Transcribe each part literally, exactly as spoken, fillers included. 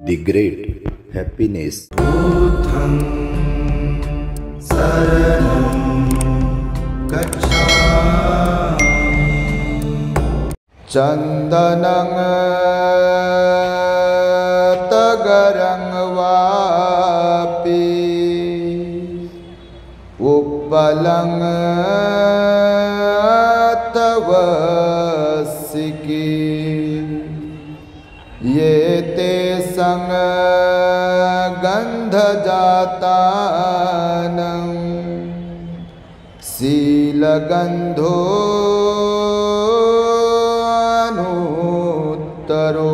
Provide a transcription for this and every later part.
The great happiness. Buddham saranam gacchami. Chandanang tagarang vapi uppalang tavasiki yete sang gandha jatanam sila gandho anuttaro.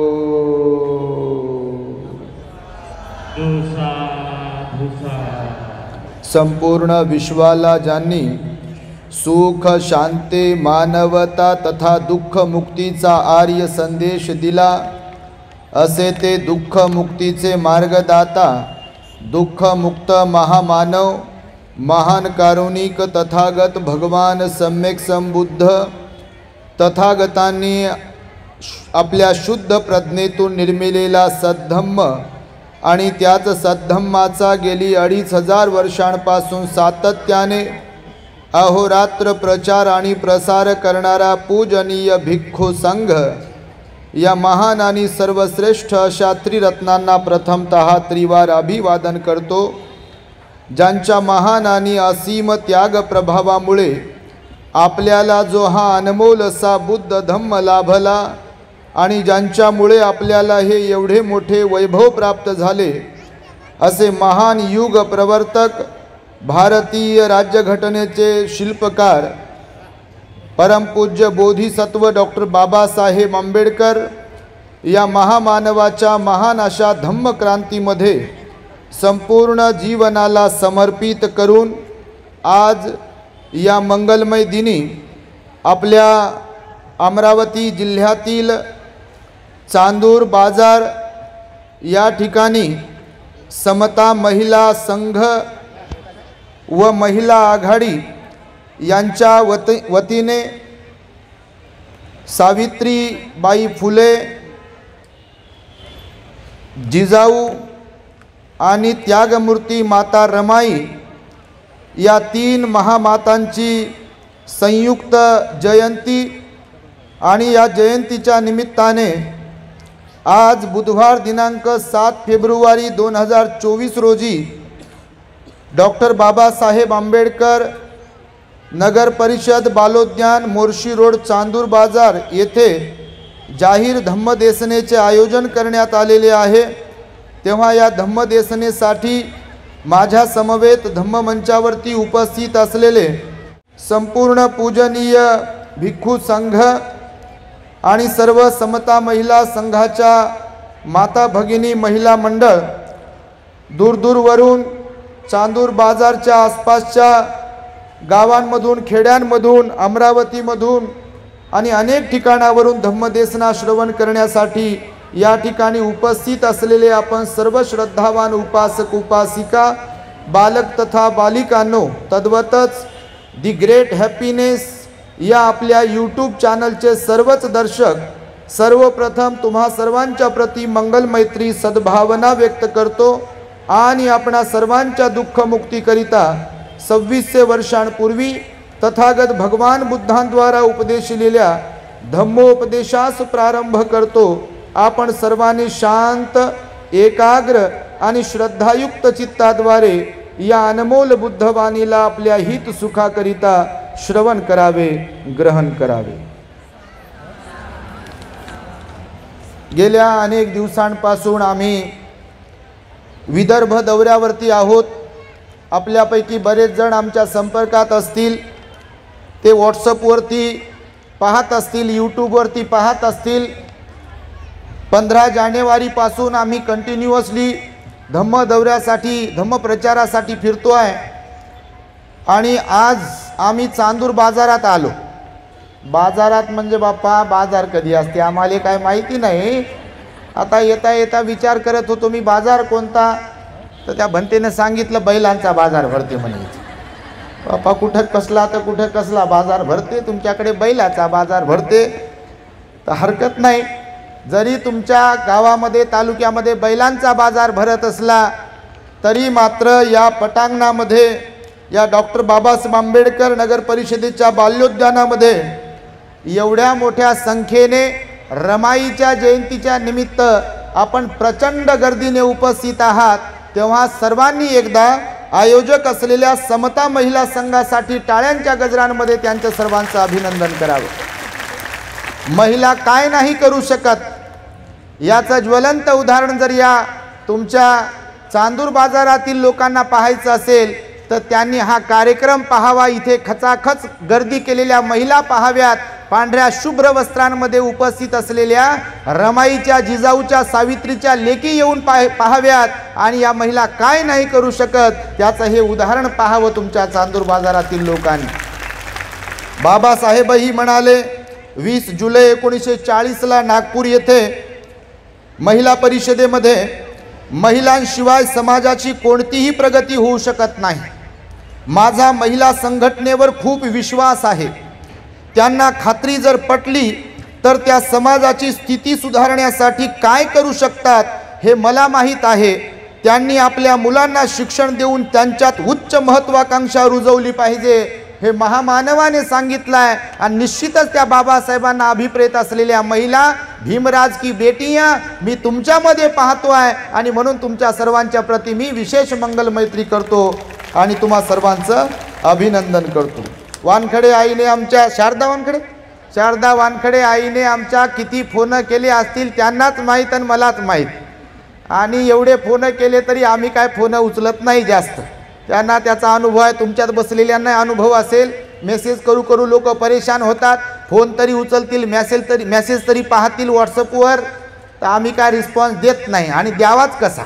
संपूर्ण विश्वाला ज्यांनी सुख शांती मानवता तथा दुःख मुक्तीचा आर्य संदेश दिला, असे ते दुःख मुक्तीचे मार्गदाता दुःख मुक्त महामानव महान कारुणिक तथागत भगवान सम्यक संबुद्ध तथागतांनी आपल्या शुद्ध प्रज्ञेतून निर्मिलेला सद्धम्म आणि त्याच सद्धम्माचा गेली अडीच हजार वर्षांपासून सातत्याने अहोरात्र प्रचार आणि प्रसार करणारा पूजनीय भिक्खू संघ या महान आणि सर्वश्रेष्ठ अशा त्रिरत्नांना प्रथमतः त्रिवार अभिवादन करतो, ज्यांच्या महान आणि असीम त्याग प्रभावामुळे आपल्याला जो हा अनमोल असा बुद्ध धम्म लाभला आणि ज्यांच्यामुळे आपल्याला हे एवढे मोठे वैभव प्राप्त झाले, असे महान युग प्रवर्तक भारतीय राज्यघटनेचे शिल्पकार परमपूज्य बोधिसत्व डॉक्टर बाबासाहेब आंबेडकर या महामानवाच्या महान अशा धम्मक्रांतीमध्ये संपूर्ण जीवनाला समर्पित करून आज या मंगलमय दिनी आपल्या अमरावती जिल्ह्यातील चांदूर बाजार या ठिकाणी समता महिला संघ व महिला आघाडी यांच्या वती वतीने सावित्रीबाई फुले, जिजाऊ आणि त्यागमूर्ती माता रमाई या तीन महामातांची संयुक्त जयंती आणि या जयंतीच्या निमित्ताने आज बुधवार दिनांक सात फेब्रुवारी दोन हजार चोवीस रोजी डॉक्टर बाबासाहेब आंबेडकर नगर परिषद बालोद्यान मोर्शी रोड चांदूर बाजार येथे जाहीर धम्मदेसनेचे आयोजन करण्यात आलेले आहे। तेव्हा या धम्मदेसनेसाठी माझ्या समवेत धम्ममंचावरती उपस्थित असलेले संपूर्ण पूजनीय भिक्खू संघ आणि सर्व समता महिला संघाच्या माता भगिनी महिला मंडळ दूरदूरवरून चांदूर बाजारच्या आसपासच्या गावांमधून खेड्यांमधून अमरावतीमधून आणि अनेक ठिकाणावरून धम्मदेसना श्रवण करण्यासाठी या ठिकाणी उपस्थित असलेले आपण सर्व श्रद्धावान उपासक उपासिका बालक तथा बालिकांनो, तद्वतच दी ग्रेट हॅपीनेस या आपल्या यूट्यूब चॅनलचे सर्वच दर्शक, सर्वप्रथम तुम्हा सर्वांच्या प्रती मंगल मैत्री सद्भावना व्यक्त करतो आणि आपणा सर्वांच्या दुःखमुक्तीकरिता सव्वीसशे वर्षांपूर्वी तथागत भगवान बुद्धांद्वारा उपदेशिलेल्या धम्मोपदेशास प्रारंभ करतो। आपण सर्वांनी शांत एकाग्र आणि श्रद्धायुक्त चित्ताद्वारे या अनमोल बुद्धवाणीला आपल्या हित सुखाकरिता श्रवण करावे, ग्रहण करावे। गेल्या अनेक दिवसांपासून आम्ही विदर्भ दौऱ्यावरती आहोत। आपल्यापैकी बरेच जण आमच्या संपर्कात असतील, ते व्हॉट्सअपवरती पाहत असतील, यूट्यूबवरती पाहत असतील। पंधरा जानेवारीपासून आम्ही कंटिन्युअसली धम्म दौऱ्यासाठी धम्म प्रचारासाठी फिरतो आहे आणि आज आम्ही चांदूर बाजारात आलो। बाजारात म्हणजे बाप्पा बाजार कधी असते आम्हाला काय माहिती नाही। आता येता येता विचार करत होतो मी बाजार कोणता, तर त्या भंतेने सांगितलं बैलांचा बाजार भरते म्हणे। बाप्पा कुठं कसला तर कुठं कसला बाजार भरते, तुमच्याकडे बैलाचा बाजार भरते तर हरकत नाही। जरी तुमच्या गावामध्ये तालुक्यामध्ये बैलांचा बाजार भरत असला तरी मात्र या पटांगणामध्ये या डॉक्टर बाबासाहेब आंबेडकर नगर परिषदेच्या बाल्योद्यानामध्ये एवढ्या मोठ्या संख्येने रमाईच्या जयंतीच्या निमित्त आपण प्रचंड गर्दीने उपस्थित आहात, तेव्हा सर्वांनी एकदा आयोजक असलेल्या समता महिला संघासाठी टाळ्यांच्या गजरांमध्ये त्यांचं सर्वांचं अभिनंदन करावं। महिला काय नाही करू शकत याचं ज्वलंत उदाहरण जर या तुमच्या चांदूर बाजारातील लोकांना पाहायचं असेल तर त्यांनी हा कार्यक्रम पाहावा। इथे खचाखच गर्दी केलेल्या महिला पाहाव्यात, पांढऱ्या शुभ्र वस्त्रांमध्ये उपस्थित असलेल्या रमाईच्या, जिजाऊच्या, सावित्रीच्या लेकी येऊन पाहाव्यात आणि या महिला काय नाही करू शकत याचं हे उदाहरण पाहावं तुमच्या चांदूर बाजारातील लोकांनी। बाबासाहेबही म्हणाले, वीस जुलै एकोणीसशे चाळीसला नागपूर येथे महिला परिषदेमध्ये महिलांशिवाय समाजाची कोणतीही प्रगती होऊ शकत नाही। माझा महिला संघटनेवर खूप विश्वास आहे। त्यांना खात्री जर पटली तर त्या समाजाची स्थिती सुधारण्यासाठी काय करू शकतात हे मला माहीत आहे। त्यांनी आपल्या मुलांना शिक्षण देऊन त्यांच्यात उच्च महत्त्वाकांक्षा रुजवली पाहिजे हे महामानवाने सांगितलं आहे। आणि निश्चितच त्या बाबासाहेबांना अभिप्रेत असलेल्या महिला, भीमराज की बेटियां मी तुमच्यामध्ये पाहतो आहे आणि म्हणून तुमच्या सर्वांच्या प्रती मी विशेष मंगल मैत्री करतो आणि तुम्हा सर्वांचं अभिनंदन करतो। वानखडे आईने आमच्या शारदा वानखडे शारदा वानखडे आईने आमच्या किती फोन केले असतील त्यांनाच माहीत आणि मलाच माहीत, आणि एवढे फोन केले तरी आम्ही काय फोन उचलत नाही जास्त। त्यांना त्याचा अनुभव आहे, तुमच्यात बसलेल्यांना अनुभव असेल। मेसेज करू करू लोक परेशान होतात, फोन तरी उचलतील, मेसेज तरी मेसेज तरी पाहतील व्हॉट्सअपवर, तर आम्ही काय रिस्पॉन्स देत नाही आणि द्यावाच कसा,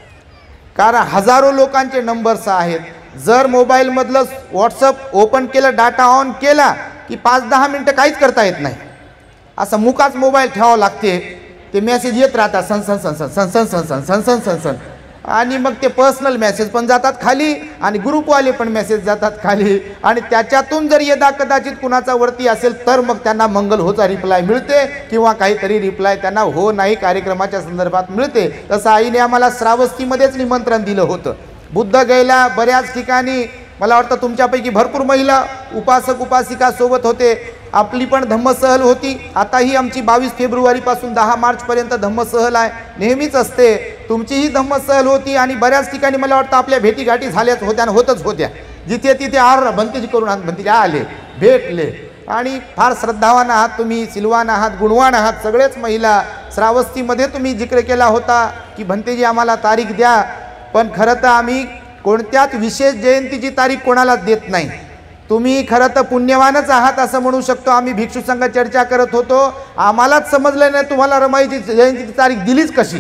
कारण हजारो लोकांचे नंबर्स आहेत। जर मोबाईलमधलं व्हॉट्सअप ओपन केलं, डाटा ऑन केला की पाच दहा मिनटं काहीच करता येत नाही, असं मुकाच मोबाईल ठेवावं लागते। ते मेसेज येत राहतात सन सन सन सन सन सन सन सन सन सन सन सन आणि मग ते पर्सनल मेसेज पण जातात खाली आणि ग्रुपवाले पण मेसेज जातात खाली, आणि त्याच्यातून जर यदा कदाचित कुणाचा वरती असेल तर मग त्यांना मंगल होचा रिप्लाय मिळते किंवा काहीतरी रिप्लाय त्यांना हो नाही कार्यक्रमाच्या संदर्भात मिळते। तसं आईने आम्हाला श्रावस्तीमध्येच निमंत्रण दिलं होतं। बुद्धगयेला बऱ्याच ठिकाणी मला वाटतं तुमच्यापैकी भरपूर महिला उपासक उपासिका सोबत होते। आपली पण धम्मसहल होती। आताही आमची बावीस फेब्रुवारीपासून दहा मार्चपर्यंत धम्मसहल आहे, नेहमीच असते। तुमचीही धम्मसहल होती आणि बऱ्याच ठिकाणी मला वाटतं आपल्या भेटीगाठी झाल्याच होत्या आणि होतच होत्या। जिथे तिथे आर भंतेजी करून आण भंतेजी आले, भेटले आणि फार श्रद्धावान आहात तुम्ही, सिलवान आहात, गुणवान आहात सगळेच महिला। श्रावस्तीमध्ये तुम्ही जिक्र केला होता की भंतेजी आम्हाला तारीख द्या, पण खरं तर आम्ही कोणत्याच विशेष जयंतीची तारीख कोणालाच देत नाही। तुम्ही खरं तर पुण्यवानच आहात असं म्हणू शकतो। आम्ही भिक्षू संघ चर्चा करत होतो, आम्हालाच समजलं नाही तुम्हाला रमाईची जयंतीची तारीख दिलीच कशी।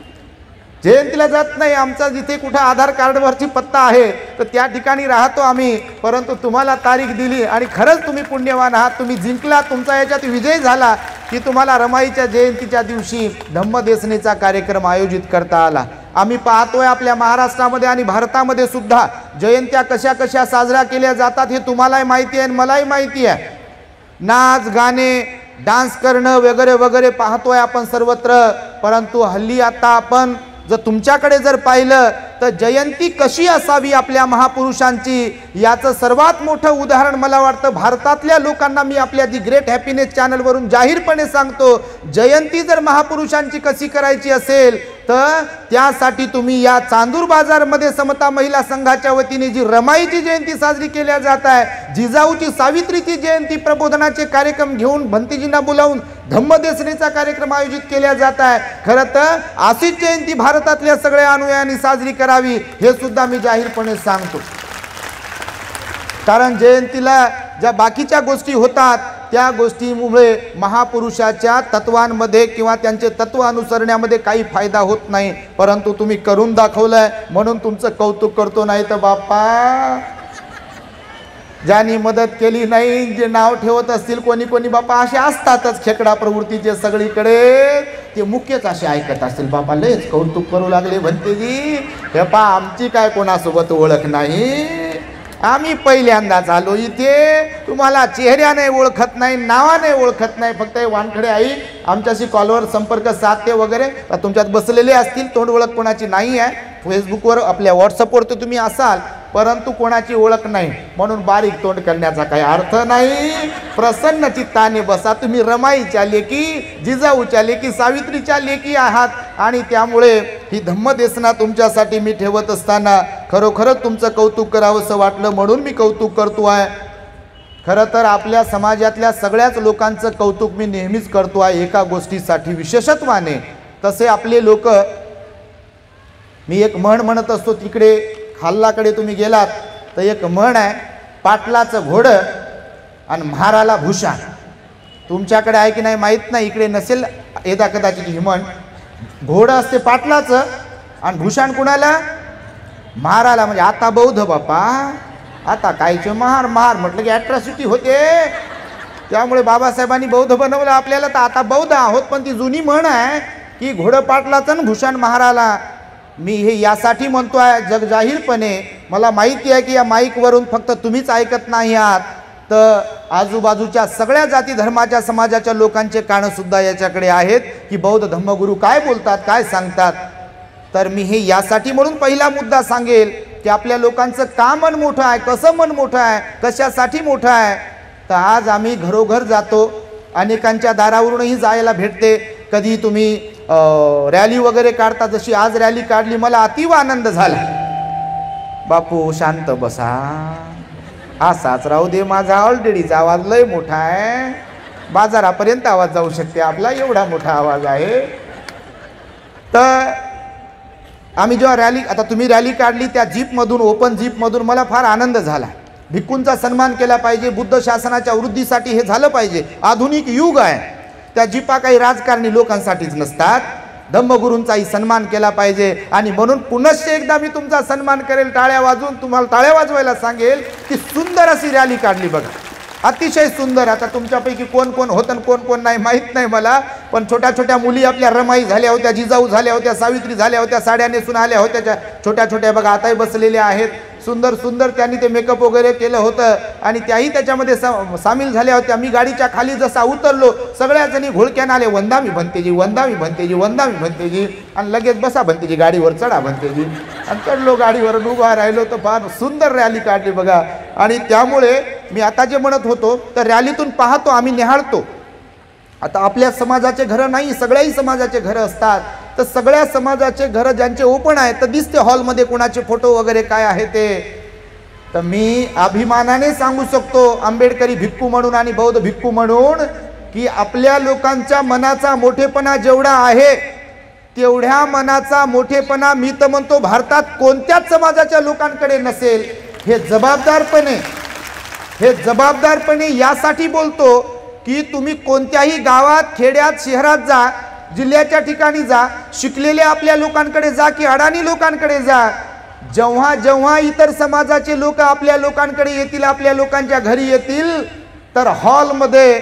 जयंतीला जात नाही, आमचा जिथे कुठं आधार कार्डवरची पत्ता आहे तर त्या ठिकाणी राहतो आम्ही, परंतु तुम्हाला तारीख दिली आणि खरंच तुम्ही पुण्यवान आहात। तुम्ही जिंकला, तुमचा याच्यात विजय झाला की तुम्हाला रमाईच्या जयंतीच्या दिवशी धम्मदेसनेचा कार्यक्रम आयोजित करता आला। आम्ही पाहतोय आपल्या महाराष्ट्रामध्ये आणि भारतामध्ये सुद्धा जयंत्या कशा कशा साजऱ्या केल्या जातात हे तुम्हालाही माहिती आहे आणि मलाही माहिती आहे। नाच गाणे डान्स करणं वगैरे वगैरे पाहतोय आपण सर्वत्र, परंतु हल्ली आता आपण जर तुमच्याकडे जर पाहिलं तर जयंती कशी असावी आपल्या महापुरुषांची याचं सर्वात मोठं उदाहरण मला वाटतं भारतातल्या लोकांना मी आपल्या दी ग्रेट हॅपीनेस चॅनलवरून जाहीरपणे सांगतो, जयंती जर महापुरुषांची कशी करायची असेल तर त्यासाठी तुम्ही या चांदूर बाजारमध्ये समता महिला संघाच्या वतीने जी रमाईची जयंती साजरी केल्या जात आहे, जिजाऊची सावित्रीची जयंती प्रबोधनाचे कार्यक्रम घेऊन भंतेजींना बोलावून धम्मदेसनेचा कार्यक्रम आयोजित केल्या जात आहे। खरं तर अशीच जयंती भारतातल्या सगळ्या अनुयायांनी साजरी करावी हे सुद्धा मी जाहीरपणे सांगतो, कारण जयंतीला ज्या बाकीच्या गोष्टी होतात त्या गोष्टीमुळे महापुरुषाच्या तत्वांमध्ये किंवा त्यांचे तत्व अनुसरण्यामध्ये काही फायदा होत नाही, परंतु तुम्ही करून दाखवलंय म्हणून तुमचं कौतुक करतो। नाही तर बाप्पा ज्यांनी मदत केली नाही, जे नाव ठेवत असतील कोणी कोणी बापा असे असतातच खेकडा प्रवृत्तीचे सगळीकडे, ते मुख्यच असे ऐकत असतील बापा लयच कौतुक करू लागले भंतेजी, हे पा आमची काय कोणासोबत ओळख नाही आम्ही पहिल्यांदाच आलो इथे, तुम्हाला चेहऱ्याने ओळखत नाही, नावाने ओळखत नाही, फक्त हे वानखडे आई आमच्याशी कॉलवर संपर्क साधते वगैरे, तुमच्यात बसलेले असतील, तोंड ओळख कोणाची नाही आहे, फेसबुकवर आपल्या व्हॉट्सअपवर तर तुम्ही असाल, परंतु कोणाची ओळख नाही, म्हणून बारीक तोंड करण्याचा काही अर्थ नाही. प्रसन्न चित्ताने बसा, तुम्ही रमाईच्या लेकी, जिजाऊच्या लेकी, सावित्रीच्या लेकी आहात, आणि त्यामुळे ही धम्मदेसना तुमच्यासाठी मी ठेवत असताना खरोखरच तुमचं कौतुक करावंसं वाटलं, म्हणून मी कौतुक करतो आहे. खरं तर आपल्या समाजातल्या सगळ्याच लोकांचं कौतुक मी नेहमीच करतो आहे एका गोष्टीसाठी विशेषत्वाने. तसे आपले लोक, मी एक म्हण म्हणत असतो, तिकडे खाल्लाकडे तुम्ही गेलात तर एक म्हण आहे, पाटलाचं घोडं आणि म्हाराला भूषण. तुमच्याकडे आहे की नाही माहीत नाही, इकडे नसेल येता कदाचित ही म्हण. घोडं असते पाटलाचं आणि भूषण कुणाला? म्हाराला. म्हणजे आता बौद्ध बापा, आता कायचे महार महार म्हटलं की ॲट्रॉसिटी होते, त्यामुळे बाबासाहेबांनी बौद्ध बनवलं आपल्याला, तर आता बौद्ध आहोत. पण ती जुनी म्हण आहे की घोडं पाटलाचं आणि भूषण महाराला. मी हे यासाठी म्हणतो आहे जग जाहीरपणे, मला माहिती आहे की या माईकवरून फक्त तुम्हीच ऐकत नाही आहात, तर आजूबाजूच्या सगळ्या जाती धर्माच्या समाजाच्या लोकांचे कानंसुद्धा याच्याकडे आहेत की बौद्ध धम्मगुरू काय बोलतात, काय सांगतात. तर मी हे यासाठी म्हणून पहिला मुद्दा सांगेल की आपल्या लोकांचं का मन मोठं आहे, कसं मन मोठं आहे, कशासाठी मोठं आहे. तर आज आम्ही घरोघर जातो, अनेकांच्या दारावरूनही जायला भेटते. कधी तुम्ही रॅली वगैरे काढता, जशी आज रॅली काढली, मला अतीव आनंद झाला. बापू शांत बसा, असाच राहू दे, माझा ऑलरेडीचा आवाज लय मोठा आहे, बाजारापर्यंत आवाज जाऊ शकते आपला, एवढा मोठा आवाज आहे. तर आम्ही जेव्हा रॅली, आता तुम्ही रॅली काढली त्या जीपमधून, ओपन जीपमधून, मला फार आनंद झाला. भिक्खूंचा सन्मान केला पाहिजे, बुद्ध शासनाच्या वृद्धीसाठी हे झालं पाहिजे. आधुनिक युग आहे, त्या जीपा काही राजकारणी लोकांसाठीच नसतात, धम्मगुरूंचाही सन्मान केला पाहिजे. आणि म्हणून पुनश्च एकदा मी तुमचा सन्मान करेल, टाळ्या वाजवून तुम्हाला टाळ्या वाजवायला सांगेल की सुंदर अशी रॅली काढली बघा, अतिशय सुंदर. आता तुमच्यापैकी कोण कोण होतं कोण कोण नाही माहीत नाही मला, पण छोट्या छोट्या मुली आपल्या रमाई झाल्या होत्या, जिजाऊ झाल्या होत्या, सावित्री झाल्या होत्या, साड्या नेसून आल्या होत्या, छोट्या छोट्या बघा आताही बसलेल्या आहेत, सुंदर सुंदर. त्यांनी ते मेकअप वगैरे केलं होतं आणि त्याही त्याच्यामध्ये सामील झाल्या होत्या. मी गाडीच्या खाली जसा उतरलो, सगळ्या जणी घोळक्यानं आले, वंदामी भंतेजी, वंदामी भंतेजी, वंदामी भंतेजी, आणि लगेच बसा भंतेजी, गाडीवर चढा भंतेजी, आणि चढलो गाडीवर, उभा राहिलो. तर फार सुंदर रॅली काढली बघा. आणि त्यामुळे मी आता जे म्हणत होतो, तर रॅलीतून पाहतो आम्ही, निहाळतो. आता आपल्या समाजाचे घरं नाही, सगळ्याही समाजाचे घरं असतात, तर सगळ्या समाजाचे घरं ज्यांचे ओपन आहेत, तर दिसते हॉलमध्ये कोणाचे फोटो वगैरे काय आहे ते. तर मी अभिमानाने सांगू शकतो, आंबेडकरी भिक्खू म्हणून आणि बौद्ध भिक्खू म्हणून, की आपल्या लोकांच्या मनाचा मोठेपणा जेवढा आहे, तेवढ्या मनाचा मोठेपणा मी तर म्हणतो भारतात कोणत्याच समाजाच्या लोकांकडे नसेल. हे जबाबदारपणे हे जबाबदारपणे यासाठी बोलतो की तुम्ही कोणत्याही गावात, खेड्यात, शहरात जा, जिल्ह्याच्या ठिकाणी जा, शिकलेल्या आपल्या लोकांकडे जा की अडाणी लोकांकडे जा, जेव्हा जेव्हा इतर समाजाचे लोक आपल्या लोकांकडे येतील, आपल्या लोकांच्या घरी येतील, तर हॉलमध्ये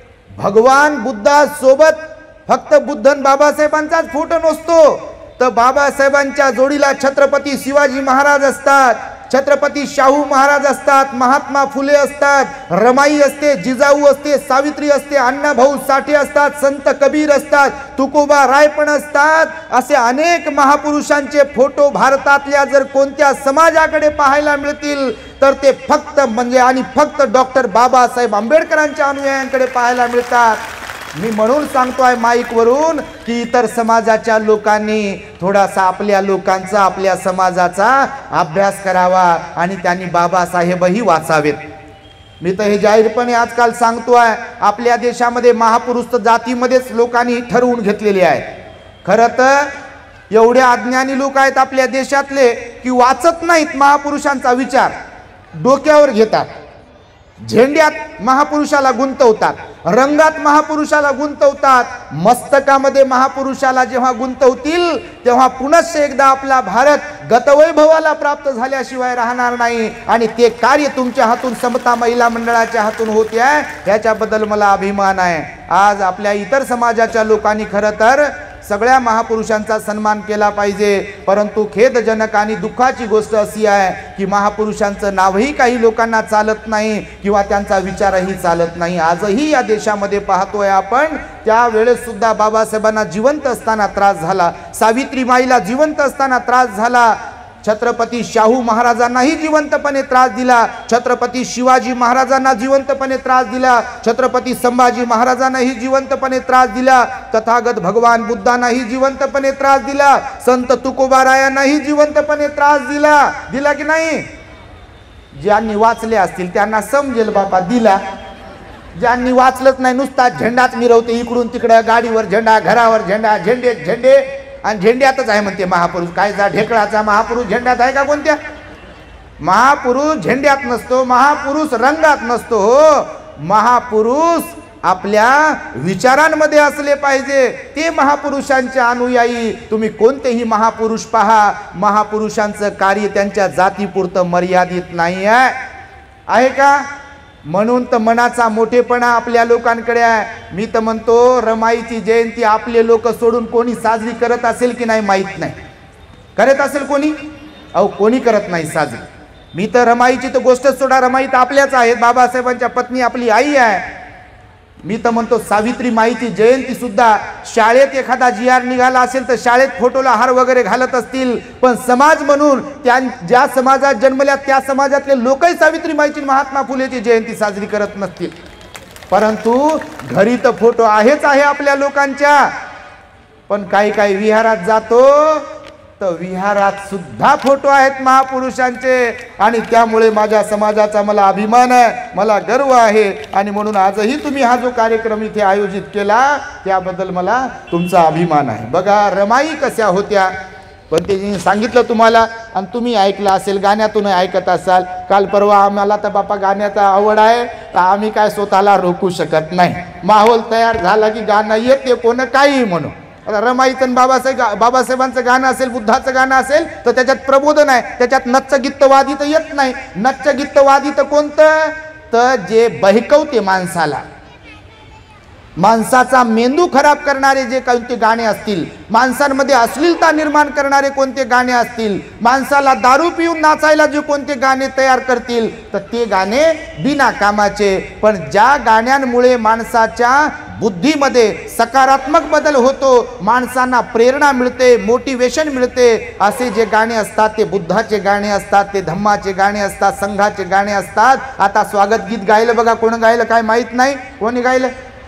भगवान बुद्धासोबत फक्त बुद्धन बाबासाहेबांचाच फोटो नसतो, तर बाबासाहेबांच्या जोडीला छत्रपती शिवाजी महाराज असतात, छत्रपती शाहू महाराज असतात, महात्मा फुले असतात, रमाई असते, जिजाऊ असते, सावित्री असते, अण्णाभाऊ साठे असतात, संत कबीर असतात, तुकोबा राय पण असतात. असे अनेक महापुरुषांचे फोटो भारतातल्या जर कोणत्या समाजाकडे पाहायला मिळतील तर ते फक्त म्हणजे आणि फक्त डॉक्टर बाबासाहेब आंबेडकरांच्या अनुयायांकडे पाहायला मिळतात. मी म्हणून सांगतो आहे माईकवरून की इतर समाजाच्या लोकांनी थोडासा आपल्या लोकांचा, आपल्या समाजाचा अभ्यास करावा आणि त्यांनी बाबासाहेबही वाचावेत. मी तर हे जाहीरपणे आजकाल सांगतो आहे, आपल्या देशामध्ये महापुरुष तर जातीमध्येच लोकांनी ठरवून घेतलेले आहेत. खरं तर एवढे अज्ञानी लोक आहेत आपल्या देशातले की वाचत नाहीत महापुरुषांचा विचार, डोक्यावर घेतात, झेंड्यात महापुरुषाला गुंतवतात, रंगात महापुरुषाला गुंतवतात. मस्तकामध्ये महापुरुषाला जेव्हा गुंतवतील तेव्हा पुनश्च एकदा आपला भारत गतवैभवाला प्राप्त झाल्याशिवाय राहणार नाही. आणि ते कार्य तुमच्या हातून, समता महिला मंडळाच्या हातून होते आहे, याच्याबद्दल मला अभिमान आहे. आज आपल्या इतर समाजाच्या लोकांनी खरं तर सगळ्या महापुरुषांचा सन्मान केला पाहिजे। परंतु खेदजनक आणि दुःखाची गोष्ट अशी आहे की महापुरुषांचं नावही काही लोकांना चालत नाही किंवा त्यांचा विचारही चालत नाही। आजही या देशामध्ये पाहतोय आपण, त्यावेळेस सुद्धा बाबासाहेबांना जिवंत असताना त्रास झाला, सावित्रीमाईला जिवंत असताना त्रास झाला, छत्रपती शाहू महाराजांनाही जिवंतपणे त्रास दिला, छत्रपती शिवाजी महाराजांना जिवंतपणे त्रास दिला, छत्रपती संभाजी महाराजांनाही जिवंतपणे त्रास दिला, तथागत भगवान बुद्धांनाही जिवंतपणे त्रास दिला, संत तुकोबारायांनाही जिवंतपणे त्रास दिला दिला की नाही? ज्यांनी वाचले असतील त्यांना समजेल बाबा दिला, ज्यांनी वाचलंच नाही नुसता झेंडाच मिरवते इकडून तिकडं, गाडीवर झेंडा, घरावर झेंडा, झेंडे झेंडे आणि झेंड्यातच आहे म्हणते महापुरुष। काय जा ढेकळाचा महापुरुष झेंड्यात आहे का? कोणत्या? महापुरुष झेंड्यात नसतो, महापुरुष रंगात नसतो हो, महापुरुष आपल्या विचारांमध्ये असले पाहिजे, ते महापुरुषांचे अनुयायी। तुम्ही कोणतेही महापुरुष पहा, महापुरुषांचं कार्य त्यांच्या जातीपुरतं मर्यादित नाही आहे, आहे का? म्हणून तर मनाचा मोठेपणा आपल्या लोकांकडे आहे। मी तर म्हणतो रमाईची जयंती आपले लोक सोडून कोणी साजरी करत असेल की नाही माहीत नाही, करत असेल कोणी? अहो कोणी करत नाही साजरी। मी तर रमाईची तर गोष्टच सोडा, रमाई तर आपल्याच आहेत, बाबासाहेबांच्या पत्नी आपली आई आहे। मी तर म्हणतो सावित्री माईची जयंती सुद्धा शाळेत एखादा जी आर निघाला असेल तर शाळेत फोटोला हार वगैरे घालत असतील, पण समाज म्हणून त्या ज्या समाजात जन्मल्या त्या समाजातले लोकही सावित्री माईची महात्मा फुलेची जयंती साजरी करत नसतील। परंतु घरी तर फोटो आहेच आहे आपल्या लोकांच्या, पण काही काही विहारात जातो तर विहारात सुद्धा फोटो आहेत महापुरुषांचे, आणि त्यामुळे माझ्या समाजाचा मला अभिमान आहे, मला गर्व आहे। आणि म्हणून आजही तुम्ही हा जो कार्यक्रम इथे आयोजित केला त्याबद्दल मला तुमचा अभिमान आहे। बघा रमाई कशा होत्या, पण ते सांगितलं तुम्हाला आणि तुम्ही ऐकलं असेल, गाण्यातून ऐकत असाल। काल परवा आम्हाला तर बापा गाण्याचा आवड आहे, तर आम्ही काय स्वतःला रोखू शकत नाही, माहोल तयार झाला की गाणं येते कोण काही म्हणू। रमाईचं बाबासाहेब बाबासाहेबांचं गाणं असेल, बुद्धाचं गाणं असेल तर त्याच्यात प्रबोधन आहे, त्याच्यात नच्च गित्तवादी तर येत नाही। नच्च गित्तवादी तर कोणतं? तर जे बहकवते माणसाला, माणसाचा मेंदू खराब करणारे जे कोणते गाणे असतील, माणसांमध्ये अश्लीलता निर्माण करणारे कोणते गाणे असतील, माणसाला दारू पिऊन नाचायला जे कोणते गाणे तयार करतील तर ते गाणे बिना कामाचे। पण ज्या गाण्यांमुळे माणसाच्या बुद्धीमध्ये सकारात्मक बदल होतो, माणसांना प्रेरणा मिळते, मोटिवेशन मिळते, असे जे गाणे असतात ते बुद्धाचे गाणे असतात, ते धम्माचे गाणे असतात, संघाचे गाणे असतात। आता स्वागत गीत गायलं बघा, कोण गायलं काय माहित नाही, कोणी गायलं?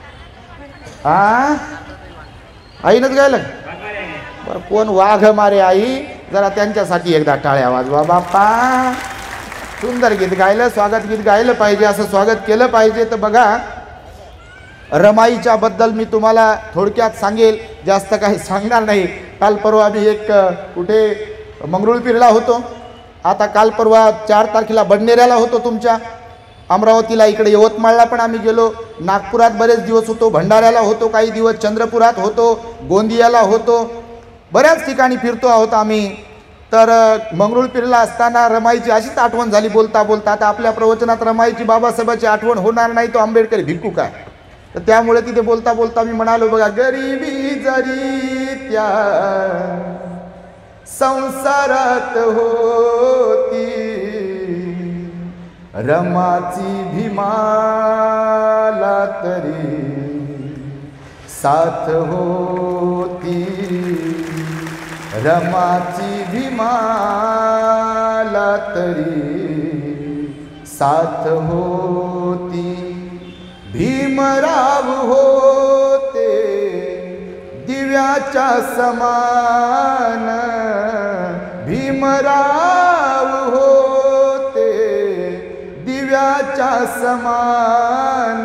हा आईनच गायलं बरं, कोण? वाघ मारे आई, जरा त्यांच्यासाठी एकदा टाळ्या वाजवा बाप्पा। सुंदर गीत गायलं, स्वागत गीत गायलं पाहिजे, असं स्वागत केलं पाहिजे। तर बघा रमाईच्या बद्दल मी तुम्हाला थोडक्यात सांगेल, जास्त काही सांगणार नाही। काल परवा आम्ही एक कुठे मंगरुळपीरला होतो, आता काल परवा चार तारखेला बडनेऱ्याला होतो, तुमच्या अमरावतीला, इकडे यवतमाळला पण आम्ही गेलो, नागपुरात बरेच दिवस होतो, भंडाऱ्याला होतो काही दिवस, चंद्रपुरात होतो, गोंदियाला होतो, बऱ्याच ठिकाणी फिरतो आहोत आम्ही। तर मंगरुळपीरला असताना रमाईची अशीच आठवण झाली बोलता बोलता। आता आपल्या प्रवचनात रमाईची बाबासाहेबांची आठवण होणार नाही, तो आंबेडकरी भिक्खू काय, तर त्यामुळे तिथे बोलता बोलता मी म्हणालो बघा, गरिबी जरी त्या संसारात होती, रमाची भीमाला तरी साथ होती, रमाची भीमाला तरी साथ होती। भीमराव होते दिव्याच्या समान, भीमराव होते दिव्याच्या समान,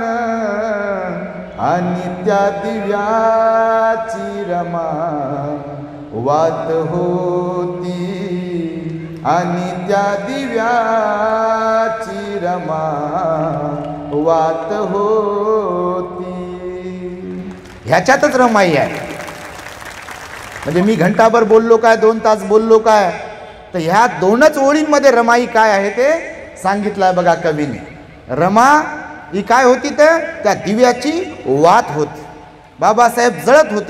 आणि त्या दिव्याची रमा वात होती, आणि त्या दिव्याची रमा वात होती। ह्याच्यातच रमाई आहे। म्हणजे मी घंटाभर बोललो काय, दोन तास बोललो काय, तर ह्या दोनच ओळींमध्ये रमाई काय आहे ते सांगितलं बघा कवीने। रमा ही काय होती तर त्या दिव्याची वात होती, बाबासाहेब जळत होते,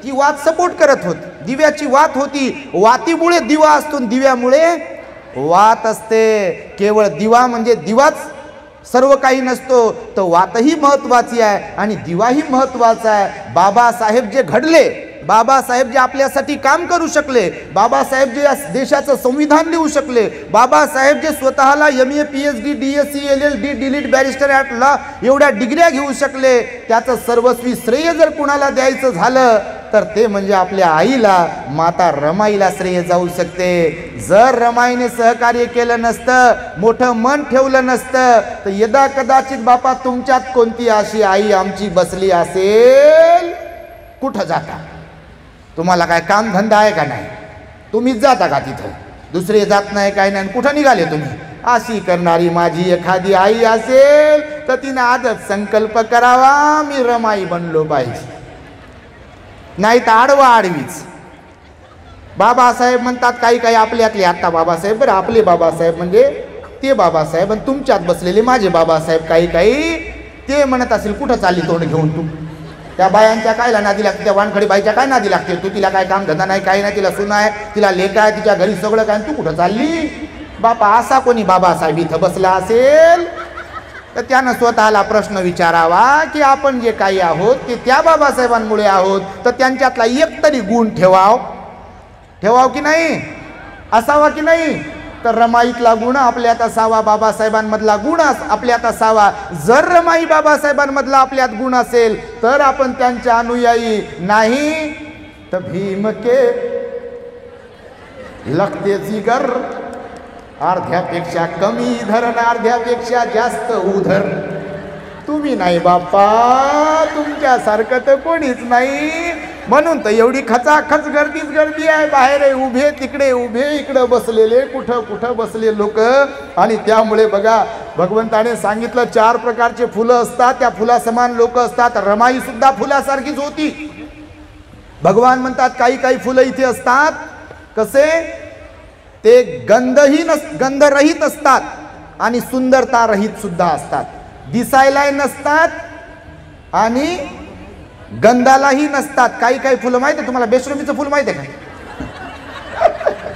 ती वात सपोर्ट करत होती. दिव्याची वात होती, वातीमुळे दिवा असतो, दिव्यामुळे वात असते. केवळ दिवा म्हणजे दिवाच सर्व काही नसतो, तर वातही महत्वाची आहे आणि दिवाही महत्वाचा आहे. बाबासाहेब जे घडले, बाबासाहेब जे आपल्यासाठी काम करू शकले, बाबासाहेब जे देशाचं संविधान लिहू शकले, बाबासाहेब जे स्वतःला M A P H D D S C L L D D Litt barrister at law एवढ्या डिग्र्या घेऊ शकले, त्याचं सर्वस्वी श्रेय जर कुणाला द्यायचं झालं तर ते म्हणजे आपल्या आईला, माता रमाईला श्रेय जाऊ शकते. जर रमाईने सहकार्य केलं नसतं, मोठं मन ठेवलं नसतं, तर यदा कदाचित बापा तुमच्यात कोणती अशी आई आमची बसली असेल. कुठं जाता? तुम्हाला काय काम धंदा आहे का नाही? तुम्हीच जाता का तिथं? दुसरे जात नाही, काय नाही. कुठं निघाले तुम्ही? अशी करणारी माझी एखादी आई असेल तर तिने आजच संकल्प करावा, मी रमाई बनलो पाहिजे. नाही तर आडवा आडवीच. बाबासाहेब म्हणतात काही काही आपल्यातले, आता बाबासाहेब बरं, आपले बाबासाहेब म्हणजे ते बाबासाहेब, आणि तुमच्यात बसलेले माझे बाबासाहेब काही काही ते म्हणत असेल कुठं चालली तोंड घेऊन तू? त्या बायांच्या कायला नादी लागते? त्या वानखडी बाईच्या काय नादी लागते? तू तिला काय काम धंदा नाही, काही नाही, तिला सून आहे, तिला लेक आहे, तिच्या घरी सगळं काय, तू कुठं चालली? बापा असा कोणी बाबासाहेब इथं बसला असेल तर त्यानं स्वतःला प्रश्न विचारावा की आपण जे काही आहोत ते त्या बाबासाहेबांमुळे आहोत, तर त्यांच्यातला एक तरी गुण ठेवाव ठेवाव की नाही, असावा की नाही? तर रमाईतला गुण आपल्यात असावा, बाबासाहेबांमधला गुण आपल्यात असावा. जर रमाई बाबासाहेबांमधला आपल्यात गुण असेल तर आपण त्यांच्या अनुयायी, नाही तर भीम के लगते जिगर, अर्ध्यापेक्षा कमी धरण अर्ध्यापेक्षा जास्त उधर. तुम्ही नाही बाप्पा, तुमच्यासारखं तर कोणीच नाही. म्हणून तर एवढी खचाखच गर्दीच गर्दी आहे. बाहेर उभे तिकडे, उभे इकडं बसलेले, कुठं कुठं बसले लोक. आणि त्यामुळे बघा, भगवंताने सांगितलं चार प्रकारचे फुलं असतात, त्या फुलासमान लोक असतात. रमाई सुद्धा फुलासारखीच होती. भगवान म्हणतात काही काही फुलं इथे असतात कसे, ते गंधही नस गंधरहित असतात आणि सुंदरता रहित सुद्धा असतात. दिसायलाही नसतात आणि गंधालाही नसतात. काही काही फुलं माहिती आहे तुम्हाला? बेशरमीचं फुल माहिती आहे का?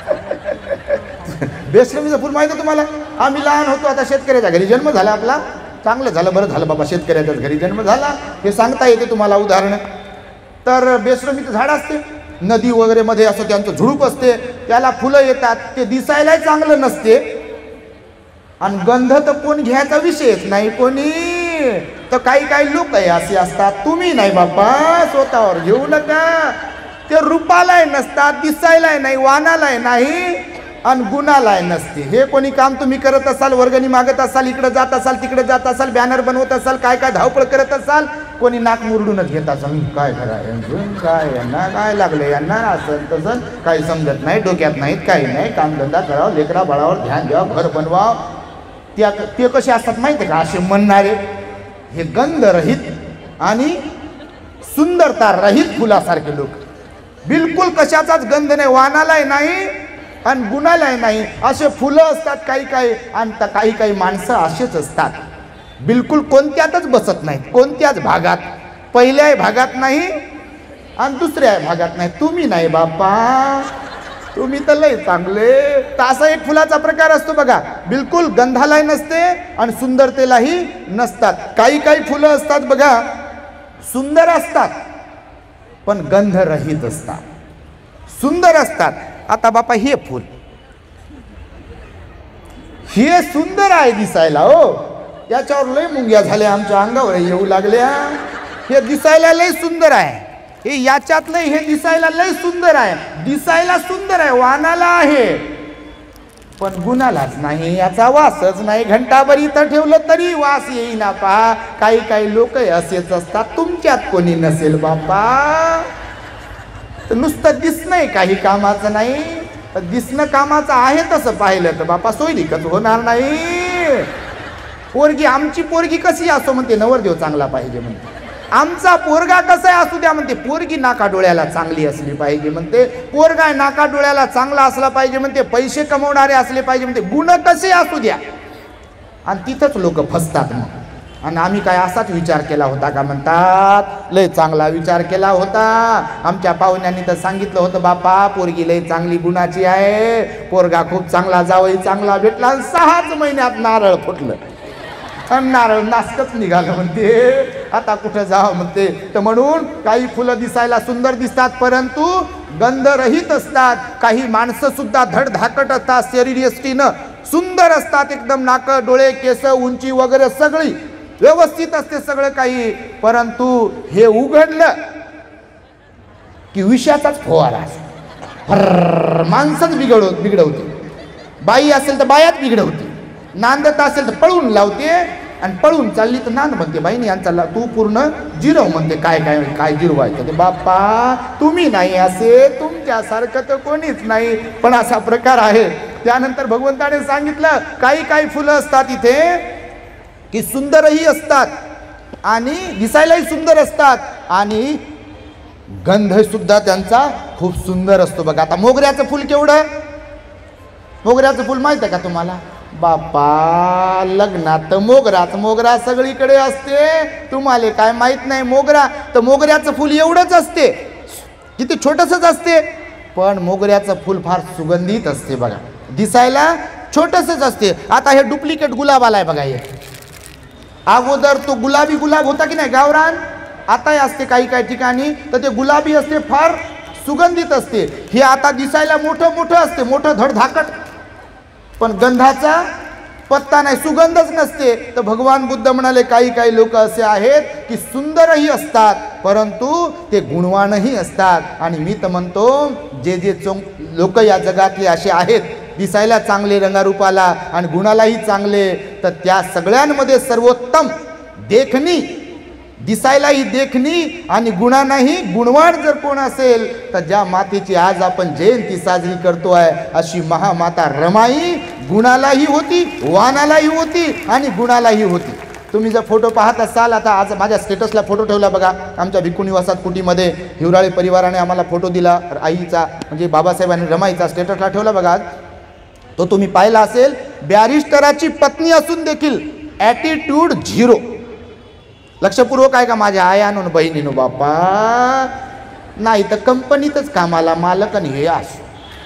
बेशरमीचं फुल माहिती आहे तुम्हाला? आम्ही लहान होतो, आता शेतकऱ्याच्या घरी जन्म झाला आपला, चांगलं झालं, बरं झालं बाबा शेतकऱ्याच्याच घरी जन्म झाला, हे सांगता येते तुम्हाला उदाहरण. तर बेशरमीचं झाड असते, नदी वगैरे मध्ये असं त्यांचं झुडूप असते, त्याला फुलं येतात, ते दिसायलाही चांगलं नसते आणि गंध तर कोण घ्यायचा विषयच नाही कोणी. तर काही काही लोक असे असतात, तुम्ही नाही बाप्पा, स्वतःवर घेऊ नका. ते रूपालाय नसतात, दिसायलाय नाही, वानालाय नाही आणि गुणालाय नसते. हे कोणी काम तुम्ही करत असाल, वर्गणी मागत असाल, इकडे जात असाल, तिकडे जात असाल, बॅनर बनवत असाल, काय काय धावपळ करत असाल, कोणी नाक मुरडूनच घेत असाल, काय करायचं, काय यांना काय लागलं, यांना असं तसं काही समजत नाही, डोक्यात नाहीत, काही नाही, कामधंदा करावं, लेकरा बाळावर ध्यान द्यावं, घर बनवावं. त्या ते कसे असतात माहिती आहे का? असे म्हणणारे हे गंधरहित आणि सुंदरता रहित फुलासारखे लोक. बिलकुल कशाचाच गंध नाही, वानालाय नाही आणि गुणालाय नाही, असे फुलं असतात काही काही. आणि काही काही माणसं असेच असतात, बिलकुल कोणत्यातच बसत नाहीत, कोणत्याच भागात, पहिल्या भागात नाही आणि दुसऱ्या भागात नाही. तुम्ही नाही बाप्पा, तुम्ही तर लय चांगले. तर असा एक फुलाचा प्रकार असतो बघा, बिलकुल गंधालाही नसते आणि सुंदरतेलाही नसतात. काही काही फुलं असतात बघा, सुंदर असतात पण गंधरहित असतात, सुंदर असतात. आता बापा हे फुल हे सुंदर आहे दिसायला, हो, याच्यावर लय मुंग्या झाल्या, आमच्या अंगावर येऊ लागल्या. हे दिसायला लय सुंदर आहे, हे याच्यातलं हे दिसायला लय सुंदर आहे, दिसायला सुंदर आहे, वानाला आहे पण गुणालाच नाही, याचा वासच नाही. घंटाभर इथं ठेवलं तरी वास येईना. पहा काही काही लोक असेच असतात, तुमच्यात कोणी नसेल बापा. तर नुसतं दिसणं काही कामाचं नाही, तर दिसणं कामाचं आहे तसं पाहिलं तर बापा सोयरीकच होणार नाही. पोरगी आमची पोरगी कशी असो म्हणते, नवरदेव चांगला पाहिजे म्हणते. आमचा पोरगा कसा असू द्या म्हणते, पोरगी नाका डोळ्याला चांगली असली पाहिजे म्हणते. पोरगा नाका डोळ्याला चांगला असला पाहिजे म्हणते, पैसे कमवणारे असले पाहिजे म्हणते, गुण कसे असू द्या. आणि तिथंच लोक फसतात. मग आणि आम्ही काय असाच विचार केला होता का म्हणतात. लय चांगला विचार केला होता. आमच्या पाहुण्यांनी तर सांगितलं होतं बापा पोरगी लय चांगली गुणाची आहे, पोरगा खूप चांगला जावई चांगला भेटला. सहाच महिन्यात नारळ फुटलं, नारळ नासकच निघालं म्हणते. आता कुठं जावं म्हणते. तर म्हणून काही फुलं दिसायला सुंदर दिसतात परंतु गंधरहित असतात. काही माणसं सुद्धा धडधाकट असतात, शरीरयष्टीनं सुंदर असतात, एकदम नाक डोळे केस उंची वगैरे सगळी व्यवस्थित असते सगळं काही, परंतु हे उघडलं की विषाचाच फवारा असतो. माणसंच बिघडव बिघडवते. बाई असेल तर बायात बिघडवते, नांदत असेल तर पळून लावते, आणि पळून चालली तर नांद म्हणते बाईनी यांचा तू पूर्ण जिरव म्हणते. काय काय काय जिरवायचं ते बाप्पा तुम्ही नाही, असे तुमच्यासारखं तर कोणीच नाही. पण असा प्रकार आहे. त्यानंतर भगवंताने सांगितलं काही काही फुलं असतात इथे की सुंदरही असतात आणि दिसायलाही सुंदर असतात आणि गंध सुद्धा त्यांचा खूप सुंदर असतो. बघा आता मोगऱ्याचं फुल केवढं, मोगऱ्याचं फुल माहित आहे का तुम्हाला. बापा लग्नात मोगराच मोगरा सगळीकडे असते, तुम्हाला काय माहित नाही. मोगरा तर मोगऱ्याचं फुल एवढंच असते, किती छोटंसंच असते, पण मोगऱ्याचं फुल फार सुगंधित असते. बघा दिसायला छोटंसंच असते. आता हे डुप्लिकेट गुलाब आलाय बघा. हे अगोदर तो गुलाबी गुलाब होता की नाही गावरान, आताही असते काही काही ठिकाणी, तर ते गुलाबी असते, फार सुगंधित असते. हे आता दिसायला मोठं मोठं असते, मोठं धडधाकट, पण गंधाचा पत्ता नाही, सुगंधच नसते. तर भगवान बुद्ध म्हणाले काही काही लोक असे आहेत की सुंदरही असतात परंतु ते गुणवानही असतात. आणि मी तर म्हणतो जे जे लोक या जगातले असे आहेत दिसायला चांगले, रंगारूपाला आणि गुणालाही चांगले, तर त्या सगळ्यांमध्ये सर्वोत्तम देखणी, दिसायलाही देखणी आणि गुणांनाही गुणवान जर कोण असेल तर ज्या मातेची आज आपण जयंती साजरी करतो आहे अशी महामाता रमाई गुणालाही होती, वानालाही होती आणि गुणालाही होती. तुम्ही जर फोटो पाहत असाल, आता आज माझ्या स्टेटसला फोटो ठेवला बघा, आमच्या भिक्खू निवासात कुटीमध्ये हिवराळे परिवाराने आम्हाला फोटो दिला आईचा, म्हणजे बाबासाहेबांनी रमाईचा स्टेटसला ठेवला बघा. तो तुम्ही पाहिला असेल. बॅरिस्टराची पत्नी असून देखील ॲटिट्यूड झिरो. लक्षपूर्वक आहे का माझ्या आयानो बहिणीनो. बापा नाही तर कंपनीतच कामाला मालक आणि हे असं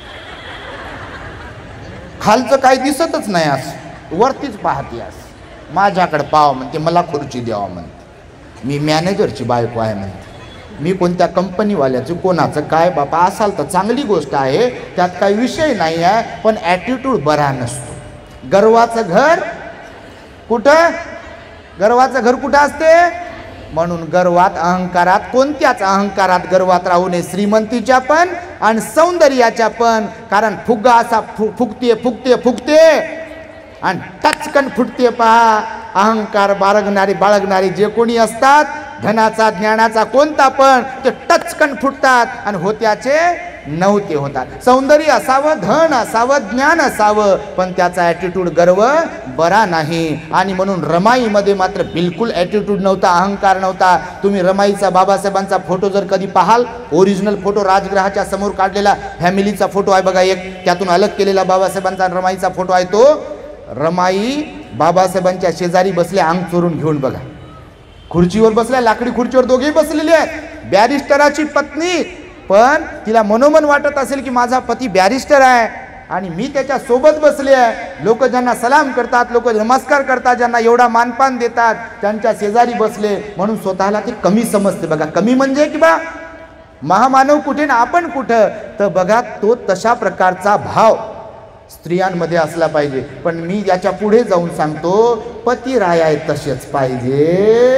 खालचं काही दिसतच नाही, असं वरतीच पाहते, असं माझ्याकडे पाहावं म्हणते, मला खुर्ची द्यावा म्हणते, मी मॅनेजरची बायको आहे म्हणते, मी कोणत्या कंपनीवाल्याचं कोणाचं काय. बापा असाल तर चांगली गोष्ट आहे, त्यात काही विषय नाही आहे, पण ॲटिट्यूड बरा नसतो. गर्वाचं घर कुठं, गर्वाचं घर कुठं असते. म्हणून गर्वात अहंकारात, कोणत्याच अहंकारात गर्वात राहू नये, श्रीमंतीच्या पण आणि सौंदर्याच्या पण. कारण फुगा असा फु फुगते फुगते फुगते आणि टचकन फुटते. पहा अहंकार बाळगणारे बाळगणारे जे कोणी असतात, धनाचा ज्ञानाचा कोणता पण, ते टचकन फुटतात आणि होत्याचे नव्हते होतात. सौंदर्य असावं, धन असावं, ज्ञान असावं, पण त्याचा ॲटिट्यूड गर्व बरा नाही. आणि म्हणून रमाईमध्ये मात्र बिलकुल ॲटिट्यूड नव्हता, अहंकार नव्हता. तुम्ही रमाईचा बाबासाहेबांचा फोटो जर कधी पाहाल, ओरिजिनल फोटो राजगृहाच्या समोर काढलेला फॅमिलीचा फोटो आहे बघा एक, त्यातून अलग केलेला बाबासाहेबांचा रमाईचा फोटो आहे. तो रमाई बाबासाहेबांच्या शेजारी बसले, अंग चोरून घेऊन बघा, खुर्चीवर बसल्या, लाकडी खुर्चीवर दोघेही बसलेले आहेत. बॅरिस्टराची पत्नी, पण तिला मनोमन वाटत असेल की माझा पती बॅरिस्टर आहे आणि मी त्याच्या सोबत बसले आहे. लोक ज्यांना सलाम करतात, लोक नमस्कार करतात, ज्यांना एवढा मानपान देतात, त्यांच्या शेजारी बसले, म्हणून स्वतःला ते कमी समजते. बघा कमी म्हणजे की बा महामानव कुठे ना आपण कुठं. तर बघा तो तशा प्रकारचा भाव स्त्रियांमध्ये असला पाहिजे. पण मी याच्या पुढे जाऊन सांगतो, पती राय तसेच पाहिजे,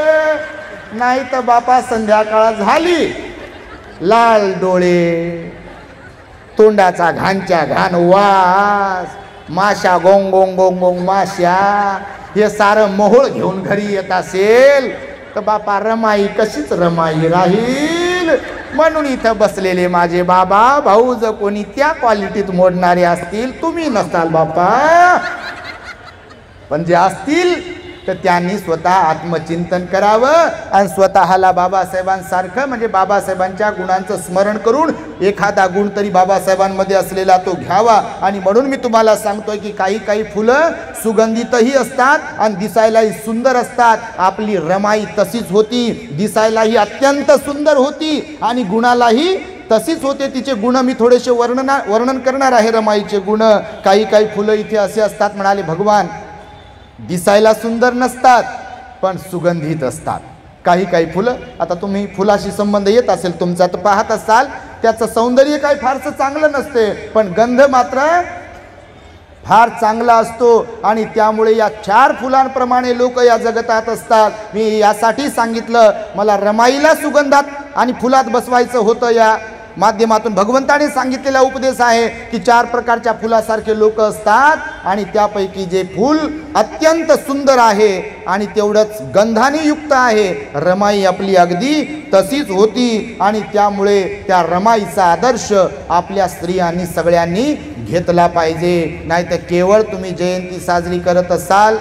नाही तर बापा संध्याकाळ झाली, लाल डोळे, तोंडाचा घाणच्या घाण वास, माशा गोंग गोंग गोंग गोंग माशा, हे सारं मोहोळ घेऊन घरी येत असेल तर बापा रमाई कशीच रमाई राहील. म्हणून इथं बसलेले माझे बाबा भाऊ जर कोणी त्या क्वालिटीत मोडणारे असतील, तुम्ही नसताल बापा, पण जे असतील तर त्यांनी स्वतः आत्मचिंतन करावं आणि स्वतःला बाबासाहेबांसारखं म्हणजे बाबासाहेबांच्या गुणांचं स्मरण करून एखादा गुण तरी बाबासाहेबांमध्ये असलेला तो घ्यावा. आणि म्हणून मी तुम्हाला सांगतोय की काही काही फुलं सुगंधितही असतात आणि दिसायलाही सुंदर असतात. आपली रमाई तशीच होती, दिसायलाही अत्यंत सुंदर होती आणि गुणालाही तशीच होते. तिचे गुण मी थोडेसे वर्णना वर्णन करणार आहे. रमाईचे गुण, काही काही फुलं इथे असे असतात म्हणाले भगवान, दिसायला सुंदर नसतात पण सुगंधित असतात. काही काही फुलं, आता तुम्ही फुलाशी संबंध येत असेल तुमचा तर पाहत असाल, त्याचं सौंदर्य काही फारसं चांगलं नसते पण गंध मात्र फार चांगला असतो. आणि त्यामुळे या चार फुलांप्रमाणे लोक या जगतात असतात. मी यासाठी सांगितलं, मला रमाईला सुगंधात आणि फुलात बसवायचं होतं. या माध्यमातून भगवंताने सांगितलेला उपदेश आहे की चार प्रकारच्या फुलासारखे लोक असतात आणि त्यापैकी जे फूल अत्यंत सुंदर आहे आणि तेवढंच गंधाने युक्त आहे, रमाई आपली अगदी तशीच होती. आणि त्यामुळे त्या रमाईचा आदर्श आपल्या स्त्रियांनी सगळ्यांनी घेतला पाहिजे. नाही तर केवळ तुम्ही जयंती साजरी करत असाल